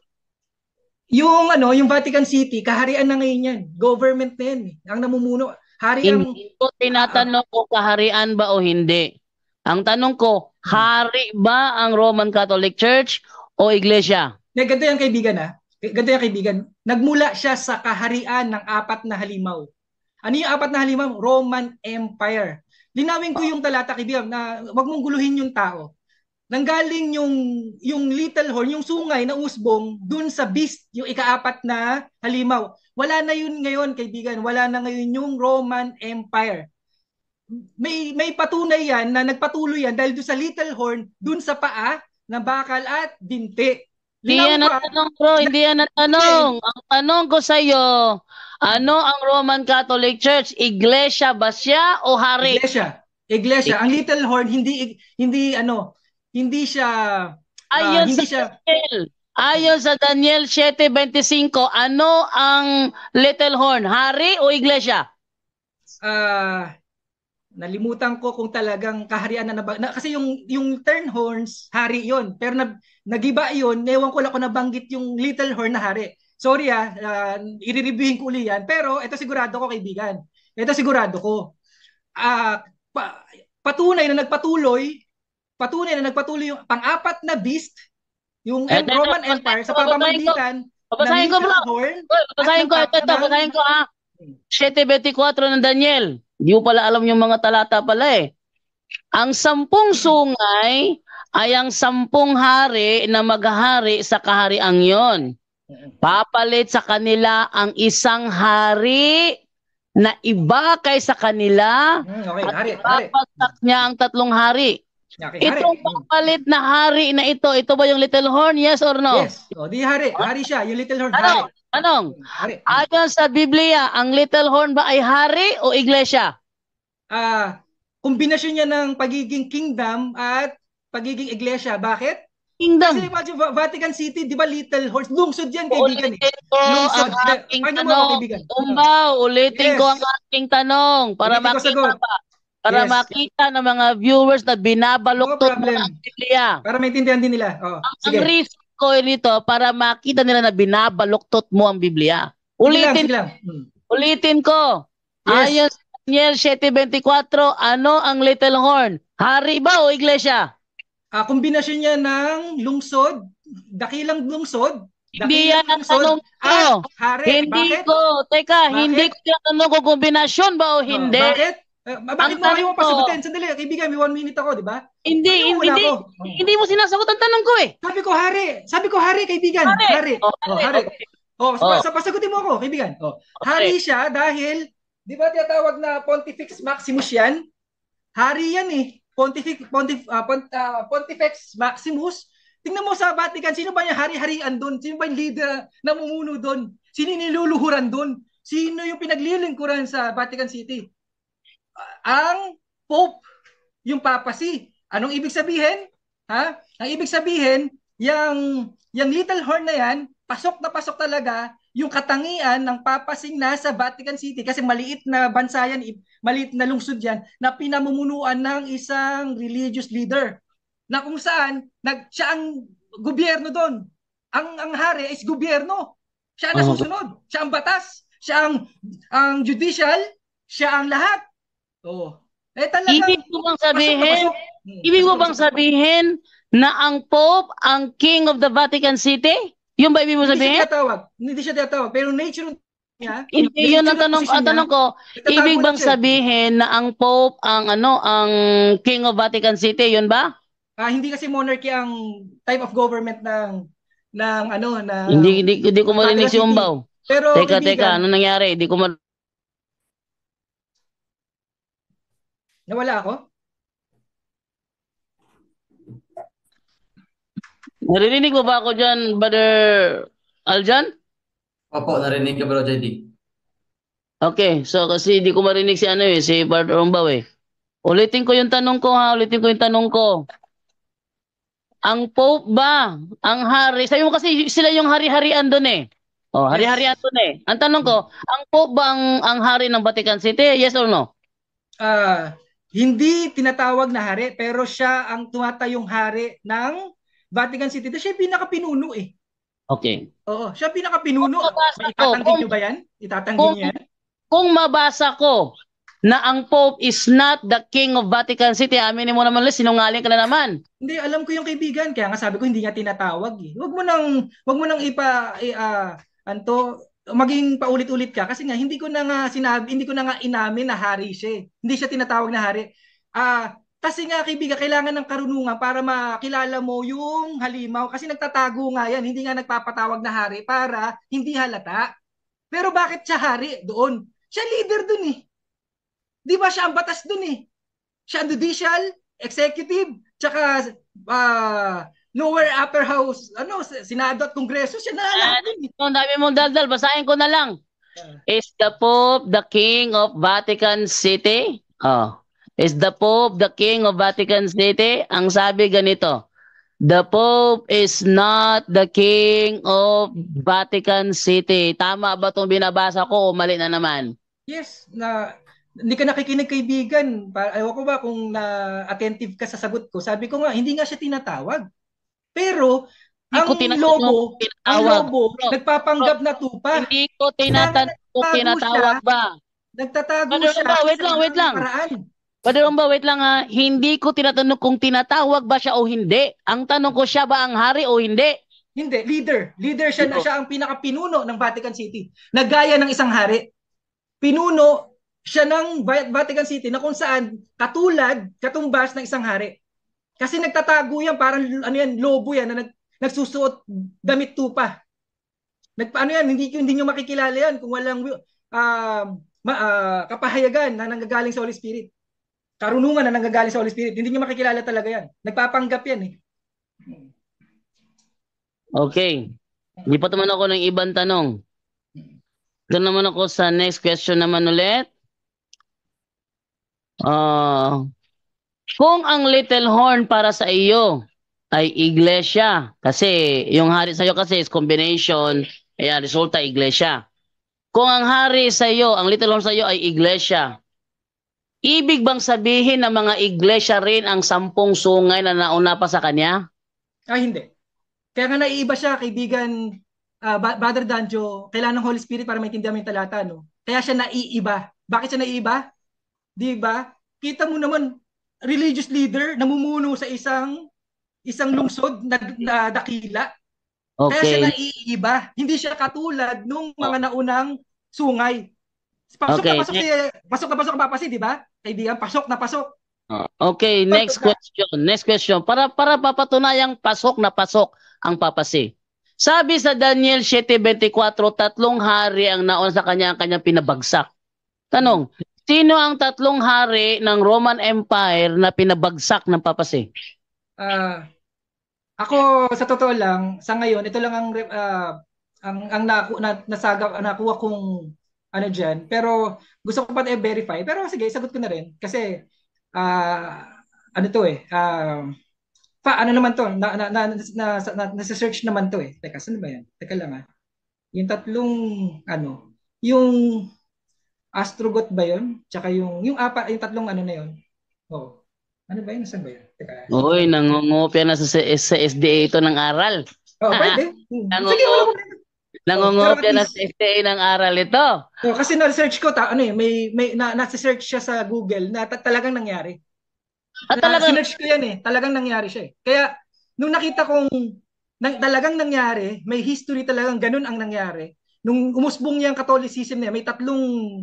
yung ano, yung Vatican City, kaharian na ngayon yan. Government na yan eh. Ang namumuno. Hari ang
Hindi ko tinatanong kung kaharian ba o hindi. Ang tanong ko, hari ba ang Roman Catholic Church o iglesia?
Na ganito yung kaibigan ha. Ganito yung kaibigan. Nagmula siya sa kaharian ng apat na halimaw. Ano yung apat na halimaw? Roman Empire. linawin ko yung talata, kaibigan, na wag mong guluhin yung tao. Nanggaling yung yung little horn, yung sungay na usbong dun sa beast, yung ikaapat na halimaw. Wala na yun ngayon, kaibigan. Wala na ngayon yung Roman Empire. May may patunay yan na nagpatuloy yan dahil doon sa little horn, dun sa paa ng bakal at binti.
Hindi
Linawin
yan
ko,
ang
ah,
tanong, bro. Hindi yan ang tanong. Ang tanong ko sa'yo, ano ang Roman Catholic Church? Iglesia ba siya o hari?
iglesia. Iglesia. Ang little horn hindi hindi ano, hindi siya ah,
Ayon
hindi
sa
siya
Daniel, ayon sa Daniel seven twenty-five, ano ang little horn? Hari o iglesia?
ah nalimutan ko kung talagang kaharian na, nabang, na kasi yung yung turn horns hari yon, pero na, nagiba yon, ewan ko lang kung nabanggit yung little horn na hari. Sorry ah, uh, i-reviewin ko uli yan, pero ito sigurado ko, kaibigan, ito sigurado ko, ah pa, patunay na nagpatuloy patunay na nagpatuloy yung pang-apat na beast, yung
Eh,
em-
ito,
Roman
babasahin
Empire, sa
ko, babasahin ko.
pamamagitan ng
Babasahin ko, bro.
little horn
Uy,
at
babasahin
ng
ko. Ito,
papa
ito,
ng
babasahin ko ah. seven twenty-four ng Daniel. Di mo pala alam yung mga talata pala eh. Ang sampung sungay ay ang sampung hari na maghahari sa kahariang yon. Papalit sa kanila ang isang hari na iba kaysa kanila
Hmm, okay,
at
hari, hari.
ipapagsak niya ang tatlong hari.
Okay, hari.
Itong papalit na hari na ito, ito ba yung little horn? Yes or no?
Yes. O, di hari. Hari siya. Yung little horn,
Ano?
hari.
Anong?
Hari.
Ayon sa Biblia, ang little horn ba ay hari o iglesia?
Ah, kombinasyon niya ng pagiging kingdom at pagiging iglesia. Bakit?
Kingdom.
Kasi imagine, Va- Vatican City, di ba little horse? Lungsod yan, kaibigan. Eh.
Ulitin ko
Lungsod.
ang aking
Pakinggan mo ako,
tanong.
kaibigan.
Umbaw, ulitin
Yes.
ko ang aking tanong para
Ulitin ko
makita
sagot.
ba? Para
Yes.
makita ng mga viewers na
No
binabaluktot mo
problem.
ang Biblia.
Para maintindihan din nila. Oh,
Ang, ang
sige.
reason ko nito para makita nila na binabaluktot mo ang Biblia.
Sige lang,
Ulitin,
sige lang. Hmm.
ulitin ko.
Yes.
Ayon sa Daniel seven twenty-four, ano ang little horn? Hari ba o iglesia?
Ah, kombinasyon niya ng lungsod, dakilang lungsod,
Hindi yan
dakilang
ang
lungsod,
tanong ko.
at hari.
Hindi
Bakit?
ko. Teka,
Bakit?
hindi ko tinatanong kung kombinasyon ba o
Oh,
hindi.
bakit? Eh, bakit
Ang
mo ayaw
tanong
mo
ko-
pasagutin? Sandali, kaibigan, may one minute ako, di ba?
Hindi,
Ayaw mo,
hindi,
wala
hindi,
ako.
hindi mo sinasagot ang tanong ko eh.
Sabi ko hari. Sabi ko hari, kaibigan.
Hari.
Hari.
Oh,
Oh,
hari.
hari. Oh,
Oh.
sa pasagutin mo ako, kaibigan. Oh.
Okay.
Hari siya dahil, di ba tinatawag na Pontifex Maximus yan? Hari yan eh. Pontifex, Pontif, ah, Pont, ah, Pontifex Maximus. Tingnan mo sa Vatican, sino ba yung hari-harian doon? Sino ba yung leader na namumuno doon? Sino yung niluluhuran doon? Sino yung pinaglilingkuran sa Vatican City? Ah, ang Pope, yung papacy. Anong ibig sabihin? Ha? Ang ibig sabihin, yung, yung little horn na yan, pasok na pasok talaga yung katangian ng papasing nasa Vatican City kasi maliit na bansa yan, maliit na lungsod yan na pinamumunuan ng isang religious leader na kung saan nag, siya ang gobyerno doon. Ang, ang hari is gobyerno. Siya ang nasusunod. Siya ang batas. Siya ang, ang judicial. Siya ang lahat. Oh. Eh talagang
Ibig mo bang sabihin,
pasok na pasok. Hmm,
ibig mo
pasok na
bang
pasok.
sabihin na ang Pope, ang King of the Vatican City? Yung ba ibig mo
Hindi siya
sabihin?
tinatawag. Hindi siya tinatawag. Pero nature niya,
Hindi yun ang
nature
tanong,
position
ang
niya,
tanong ko.
itatago
Ibig
na
bang
siya.
sabihin na ang Pope, ang ano, ang King of Vatican City, yun ba?
Ah, hindi kasi monarchy ang type of government ng ng ano na
Hindi, hindi, hindi ko marinig si
Vatican City.
Umbaw.
Pero
Teka,
kaibigan,
teka, ano nangyari? Hindi ko mar-
nawala ako?
Naririnig mo ba ako dyan, Brother Aljan?
Opo, narinig ka bro, J D.
Okay, so kasi di ko marinig si ano eh, si Brother Umbaw eh. Ulitin ko yung tanong ko ha, ulitin ko yung tanong ko. Ang Pope ba, ang hari, sabi mo kasi sila yung hari-harian doon eh. Oh, hari-harian doon eh. Ang tanong ko, ang Pope ba ang, ang hari ng Vatican City? Yes or no?
Ah, hindi tinatawag na hari, pero siya ang tumatayong hari ng Vatican City. Dahil siya yung pinaka-pinuno eh.
Okay.
Oo, siya ang pinaka-pinuno.
Kung mabasa
May
ko,
itatanggi
kung-
nyo ba yan? Itatanggi
kung-
nyo yan?
Kung mabasa ko na ang Pope is not the King of Vatican City, aminin mo naman, Liz, sinungaling ka na naman.
Hindi, alam ko yung kaibigan. Kaya nga sabi ko, hindi niya tinatawag eh. Huwag mo nang, huwag mo nang ipa, i, ah, anto, maging paulit-ulit ka kasi nga hindi ko na nga sinabi, hindi ko na nga inamin na hari siya. Eh. Hindi siya tinatawag na hari. Ah, kasi nga kaibigan, kailangan ng karunungan para makilala mo yung halimaw kasi nagtatago nga yan, hindi nga nagpapatawag na hari para hindi halata. Pero bakit siya hari doon? Siya leader doon eh. Di ba siya ang batas doon eh? Siya ang judicial, executive, tsaka uh, lower upper house, ano, Senado at Kongreso, siya na lahat doon eh.
Ang dami mong daldal, basahin ko na lang. Is the Pope the King of Vatican City? Oh. Is the Pope the King of Vatican City? Ang sabi ganito, the Pope is not the King of Vatican City. Tama ba itong binabasa ko o mali na naman?
Yes, na hindi ka nakikinig kaibigan. Ewan ko ba kung na-attentive ka sa sagot ko. Sabi ko nga, hindi nga siya tinatawag. Pero, ang lobo, ang lobo,
bro,
nagpapanggap na tupa.
Hindi ko tinatanong kung tinatawag ba.
Nagtatago
Padre
siya.
Romba, wait lang, wait lang. Padre Romba, wait lang ha. Hindi ko tinatanong kung tinatawag ba siya o hindi. Ang tanong ko, siya ba ang hari o hindi?
Hindi, leader. Leader siya na siya ang pinakapinuno ng Vatican City. Nagaya ng isang hari. Pinuno siya ng Vatican City na kung saan katulad, katumbas ng isang hari. Kasi nagtatago yan, parang ano yan, lobo yan na nag, nagsusuot damit tupa. Nagpaano yan, hindi, hindi nyo makikilala yan kung walang uh, ma, uh, kapahayagan na nanggagaling sa Holy Spirit. Karunungan na nanggagaling sa Holy Spirit. Hindi nyo makikilala talaga yan. Nagpapanggap yan eh.
Okay. Hindi pa naman ako ng ibang tanong. Ito naman ako sa next question naman ulit. Uh, kung ang little horn para sa iyo ay iglesia, kasi yung hari sa iyo kasi is combination, ayan, resulta iglesia. Kung ang hari sa iyo, ang little horn sa iyo ay iglesia, ibig bang sabihin na mga iglesia rin ang sampung sungay na nauna pa sa kanya?
Ah, hindi. Kaya nga naiiba siya, kaibigan uh, Brother Danjo, kailangan ng Holy Spirit para maintindihan mo yung talata, no? Kaya siya naiiba. Bakit siya naiiba? Di ba? Kita mo naman, religious leader, namumuno sa isang isang lungsod na, na dakila.
Okay.
Kaya siya naiiba. Hindi siya katulad nung mga naunang sungay. Pasok
okay.
na pasok si, pasok na pasok ang papasi, di ba? Kaibigan, pasok na pasok.
Okay, next question. Next question. Para para papatunayang pasok na pasok ang papasi. Sabi sa Daniel seven twenty-four, tatlong hari ang nauna sa kanya ang kanyang pinabagsak. Tanong, sino ang tatlong hari ng Roman Empire na pinabagsak ng papasi?
Ah, uh, ako sa totoo lang, sa ngayon, ito lang ang uh, ang ang naku, na, nasaga nakuha kong ano diyan, pero gusto ko pa i-verify. Pero sige, sagot ko na rin kasi ah uh, ano to eh, uh, pa ano naman to, na na na, na, na, na search naman to eh. Teka, saan ba 'yan? Teka lang ah. Yung tatlong ano, yung Astrogot ba 'yon? Tsaka yung yung apa, yung tatlong ano na 'yon. Oh. Ano ba 'yun? Saan ba 'yan? Teka.
Oy, nangungopia na sa, sa S D A ito ng aral.
Oh, pwede.
Sige, wala mo. Nangungopia na sa S D A ng aral ito.
So, kasi na-search ko, ta, ano eh, may, may na, na-search siya sa Google na ta- talagang nangyari.
At talagang
search ko yan eh, talagang nangyari siya eh. Kaya, nung nakita kong na, talagang nangyari, may history talagang ganun ang nangyari. Nung umusbong yung Catholicism niya, may tatlong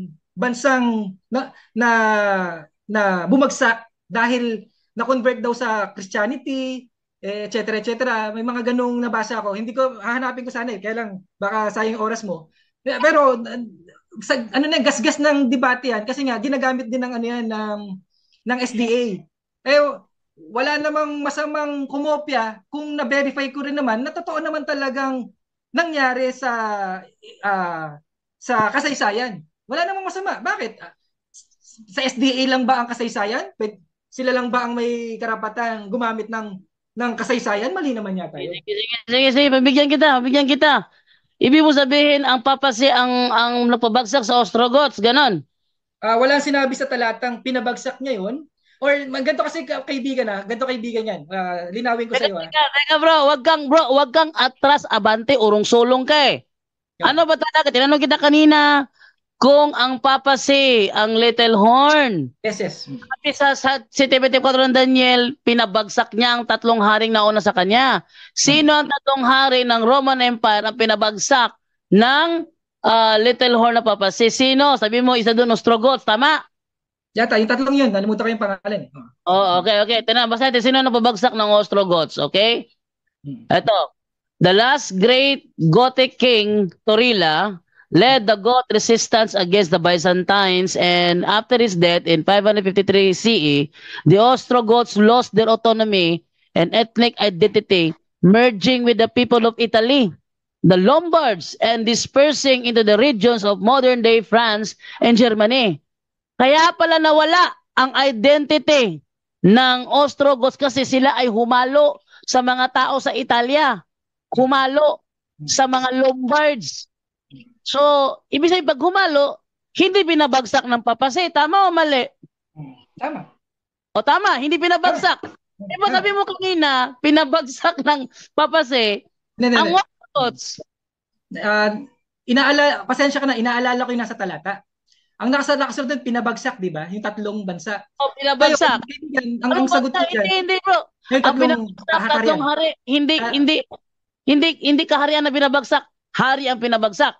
bansang na, na, na bumagsak dahil na-convert daw sa Christianity, et cetera et cetera. May mga ganung nabasa ako. Hindi ko hahanapin ko sana eh. Kaya lang baka sayang oras mo. Pero sa ano na gasgas ng debate yan kasi nga ginagamit din ng ano yan ng ng S D A. Eh wala namang masamang kumopya kung na-verify ko rin naman na totoo naman talagang nangyari sa uh, sa kasaysayan. Wala namang masama. Bakit? Sa S D A lang ba ang kasaysayan? Sila lang ba ang may karapatan gumamit ng ng kasaysayan? Mali naman yata yun.
Sige, sige, sige, sige, pabigyan kita, pabigyan kita. Ibig mo sabihin, ang papasi ang ang napabagsak sa Ostrogoths, ganon?
Uh, walang sinabi sa talatang pinabagsak niya yun. Or ganito kasi kaibigan na, ganito kaibigan yan. Uh, linawin ko sa iyo.
Teka, teka bro, wag kang bro, wag kang atras abante urong sulong ka eh. Yeah. Ano ba talaga? Tinanong kita kanina kung ang papasi, ang little horn.
Yes, yes.
Sabi sa, sa seven twenty-four ng Daniel, pinabagsak niya ang tatlong haring nauna sa kanya. Sino ang tatlong hari ng Roman Empire ang pinabagsak ng ah, little horn na papasi. Sino? Sabi mo, isa doon, Ostrogoths. Tama?
Yata, yung tatlong yun, nalimutan ko yung pangalan. Oh.
Oh, okay, okay. Tingnan, basta natin, sino napabagsak ng Ostrogoths, okay?
Hmm.
Ito. The last great Gothic king, Torilla, led the Goth resistance against the Byzantines, and after his death in five fifty-three C E, the Ostrogoths lost their autonomy and ethnic identity, merging with the people of Italy, the Lombards, and dispersing into the regions of modern-day France and Germany. Kaya pala nawala ang identity ng Ostrogoths kasi sila ay humalo sa mga tao sa Italia. Humalo sa mga Lombards. So, ibig sabihin pag humalo, hindi binabagsak ng papase. Tama o mali?
Tama.
O tama, hindi binabagsak. Di ba sabi mo kanina, pinabagsak ng papase
Hindi, hindi,
ang
hindi.
Ostrogoths.
Uh, inaala, pasensya ka na, inaalala ko yung nasa talata. Ang nakasalat doon, pinabagsak, di ba? Yung tatlong bansa.
O pinabagsak.
Ngayon, ang, ang
Anong
sagot ko
bansa?
dyan,
Hindi, hindi bro.
yung
Ang
tatlong
pinabagsak,
kaharian.
tatlong hari. Hindi,
Ah.
hindi, hindi, hindi kaharian na binabagsak. Hari ang pinabagsak.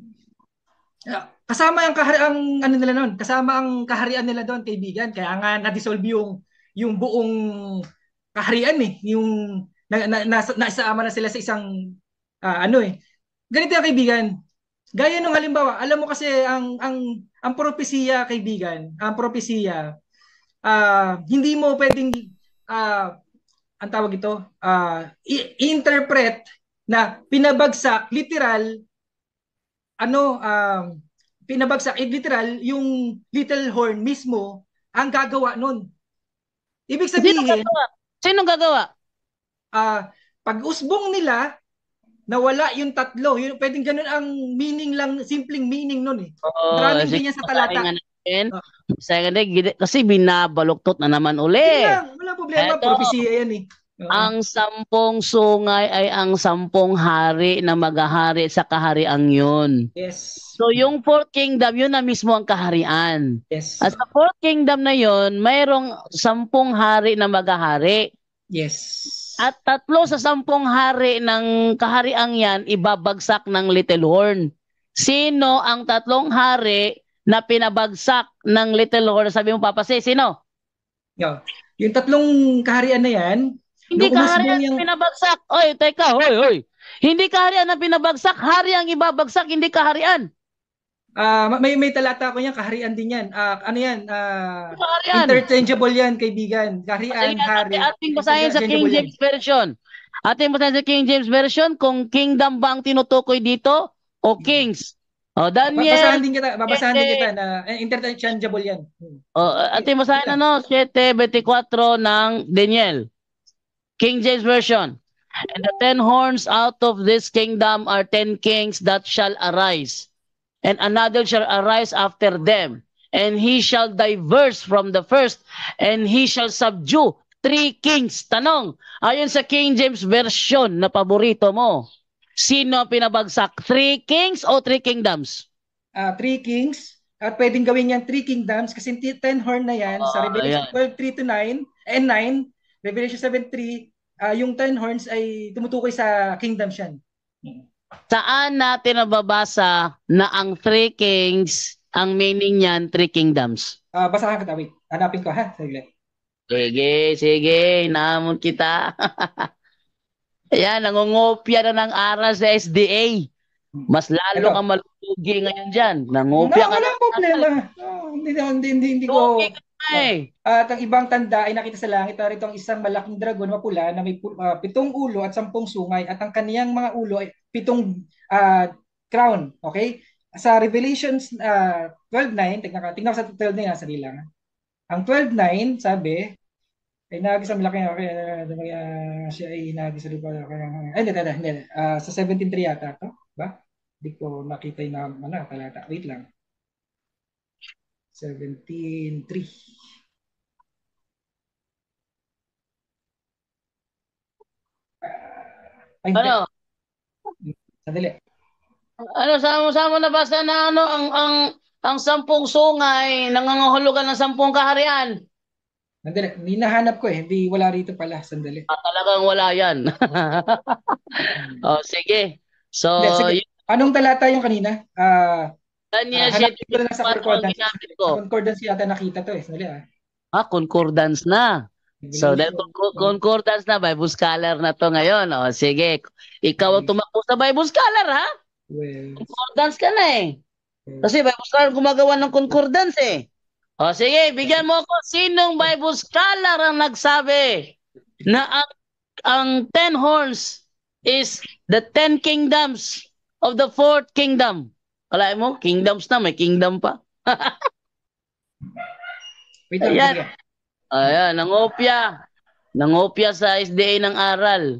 Ah, Kasama yung kahari ang ano nila noon, kasama ang kaharian nila doon, kaibigan. Kaya nga na-dissolve yung yung buong kaharian eh, yung na, na, na, naisama na sila sa isang ah, ano eh. Ganito yung kaibigan. Gaya nung halimbawa, alam mo kasi ang ang ang propesiya kaibigan, ang propesiya ah hindi mo pwedeng ah ang tawag ito, ah i- interpret na pinabagsak literal ano um pinabagsak eh, literal yung little horn mismo ang gagawa nun. Ibig
Sino
sabihin,
gagawa? Sino gagawa?
ah pag usbong nila nawala yung tatlo, yun pwedeng ganun ang meaning lang, simpleng meaning nun eh.
Oo,
Maraming
sige,
ganyan sa
basahin
talata.
nga natin.
Oh.
Basahin nga natin, kasi binabaluktot na naman
Hindi
uli.
lang, wala problema,
Eto.
propesiya yan eh. Oo.
Ang sampung sungay ay ang sampung hari na maghahari sa kahariang yun.
Yes.
So yung fourth kingdom, yun na mismo ang kaharian.
Yes.
At sa fourth kingdom na yun, mayroong sampung hari na maghahari.
Yes.
At tatlo sa sampung hari ng kahariang yan, ibabagsak ng little horn. Sino ang tatlong hari na pinabagsak ng little horn? Sabi mo, Papa Si, sino?
Yo. Yung tatlong kaharian na yan,
Hindi
nung umusbong
kaharian
yung
ang pinabagsak. Oy, teka, hoy, hoy. Hindi kaharian ang pinabagsak, hari ang ibabagsak, hindi kaharian.
ah may may talata ko yan, kaharian din yan. Ah ano yan? Ah
Kaharian.
interchangeable yan, kaibigan. Kaharian,
Sige,
hari.
ate, ating basahin sa King
interchangeable yan.
James Version. Ating basahin sa King James Version kung kingdom ba ang tinutukoy dito o kings. O
Babasahan
Daniel,
din kita, babasahan din
eh,
kita na eh, interchangeable yan. Hmm.
o ating basahin ano, seven twenty-four ng Daniel. King James Version. And the ten horns out of this kingdom are ten kings that shall arise. And another shall arise after them. And he shall diverse from the first. And he shall subdue three kings. Tanong, ayon sa King James Version na paborito mo, sino ang pinabagsak? Three kings o three kingdoms?
Ah three kings, at pwedeng gawin yan three kingdoms kasi ten horn na yan sa
Ah,
Revelation
ayan.
twelve three to nine and nine, Revelation seven three, ah yung ten horns ay tumutukoy sa kingdoms yan.
Saan natin nababasa na ang three kings, ang meaning niyan, three kingdoms?
Ah basahan kita, wait. Hanapin ko ha, saglit.
Sige, sige, namon kita. Ayan, nangungopia na ng aral sa S D A. Mas lalo
Ito.
kang malulugi ngayon dyan.
Wala,
Nangopia ka
wala
na.
problema. Oh, hindi, hindi, hindi, hindi ko.
Lugi ka na eh.
At ang ibang tanda ay nakita sa langit, narito ang isang malaking dragon mapula na may pu- ah, pitong ulo at sampung sungay at ang kaniyang mga ulo ay pitong ah, crown. Okay? Sa Revelations uh, twelve nine, tingnan ka, tingnan ko sa twelve nine, nasa lang. Ang twelve nine, sabi, ay nagis ang malaki kaya kaya siya ay nagis sa lupa kaya ay hindi hindi hindi Ah, sa seventeen three yata to, ba? Hindi ko nakita yung ano, talata. Wait lang. seventeen three. Ay, hindi.
Ano?
Sandali.
Ano, saan mo, saan mo nabasa na ano, ang, ang, ang sampung sungay, nangangahulugan ng sampung kaharian?
Sandali. Hinahanap ko eh. Hindi, wala rito pala. Sandali.
Ah, talagang wala yan. Oh, sige. So,
Hindi, sige.
yun
Anong talata yung kanina? Ah,
Daniel
ah, hanapin ko na lang sa
seven twenty-four ang
concordance.
ginamit
Sa
ko.
concordance yata nakita to eh. Sandali ah.
Ah, concordance na. So, dahil
Revelation.
con- concordance na, Bible scholar na to ngayon. O, sige. Ikaw ang tumakbo sa Bible scholar, ha?
Well,
Concordance ka na eh. Kasi Bible scholar gumagawa ng concordance eh. O, sige. Bigyan mo ako. Sinong Bible scholar ang nagsabi na ang, ang ten horns is the ten kingdoms of the fourth kingdom? Wala mo? Kingdoms na. May kingdom pa.
wait lang.
Ayan.
Sige.
Ayan. Nangopya. Nangopya sa S D A ng aral.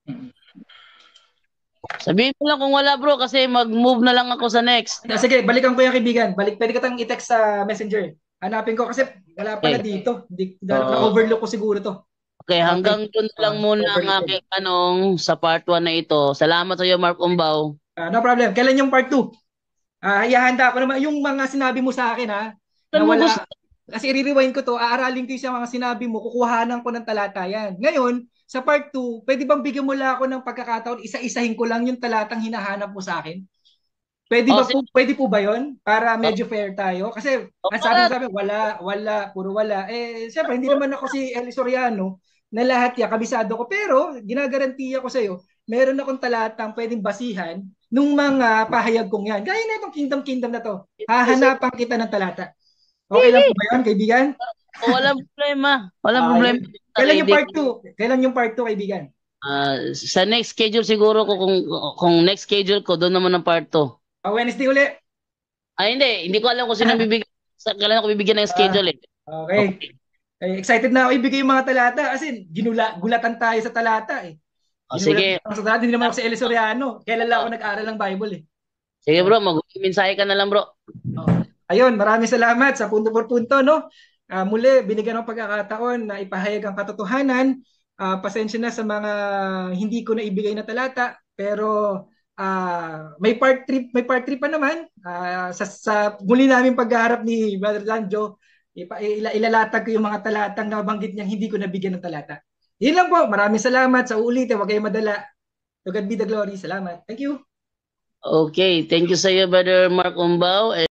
Sabihin mo lang kung wala bro kasi mag-move na lang ako sa next.
Ah, sige, balikan ko yung kaibigan. Balik, pwede ka tang i-text sa messenger. Hanapin ko kasi wala pala
Okay.
dito. Di,
Oh.
na-overlook ko siguro to.
Okay, hanggang doon lang
Ah,
muna ang
overlooked.
aking tanong sa part one na ito. Salamat sa iyo, Mark Umbaw.
Ah, no problem. Kailan yung part two? Ah, ihahanda ko naman yung mga sinabi mo sa akin ha. Na
Saan mo
wala,
gusto?
kasi i-rewind ko to, aaralin ko yung mga sinabi mo, kukuhanan ko ng talata yan. Ngayon, sa part two, pwede bang bigyan mo lang ako ng pagkakataon, isa-isahin ko lang yung talatang hinahanap mo sa akin? Pwede
Oh,
ba po,
sige.
pwede po ba 'yon? Para medyo fair tayo. Kasi
Oh,
ang sabi mo
wala.
sa amin, wala, wala, puro wala. Eh, siyempre, hindi naman ako si Eli Soriano na lahat yan, kabisado ko. Pero, ginagarantiya ko sa iyo, meron akong talatang pwedeng basihan nung mga pahayag kong yan. Gaya na itong Kingdom Kingdom na to. Hahanapan kita ng talata. Okay lang po ba yun, kaibigan?
Oh, walang problema. Walang
Ah,
problema.
yun. Kailan yung
Ready.
part two? Kailan yung part two, kaibigan?
Ah, sa next schedule siguro ko kung kung next schedule ko doon naman ang part two.
Ah, Wednesday uli.
Ay hindi, hindi ko alam kung sino bibigyan sa kailan ako bibigyan ng schedule eh.
Okay. Eh, excited na ako ibigay yung mga talata kasi ginula, gulatan tayo sa talata eh.
Oh,
Ginulat
sige.
ako sa talata, hindi naman ako si Eli Soriano. Kailan lang ako nag-aral ng Bible eh.
Sige bro, mag-mensahe ka na lang bro.
Oh. Ayun, maraming salamat sa punto por punto, no? Ah, muli, binigyan ng pagkakataon na ipahayag ang katotohanan. Ah, pasensya na sa mga hindi ko na ibigay na talata, pero ah, may part three, may part three pa naman. Ah, sa, sa muli namin pagharap ni Brother Lanjo, ipa, ila, ilalatag ko yung mga talatang nabanggit niyang hindi ko nabigyan ng talata. Yun lang po. Maraming salamat sa ulitin. Huwag kayong madala. To God be the glory. Salamat. Thank you.
Okay, thank you sa iyo Brother Mark Umbaw.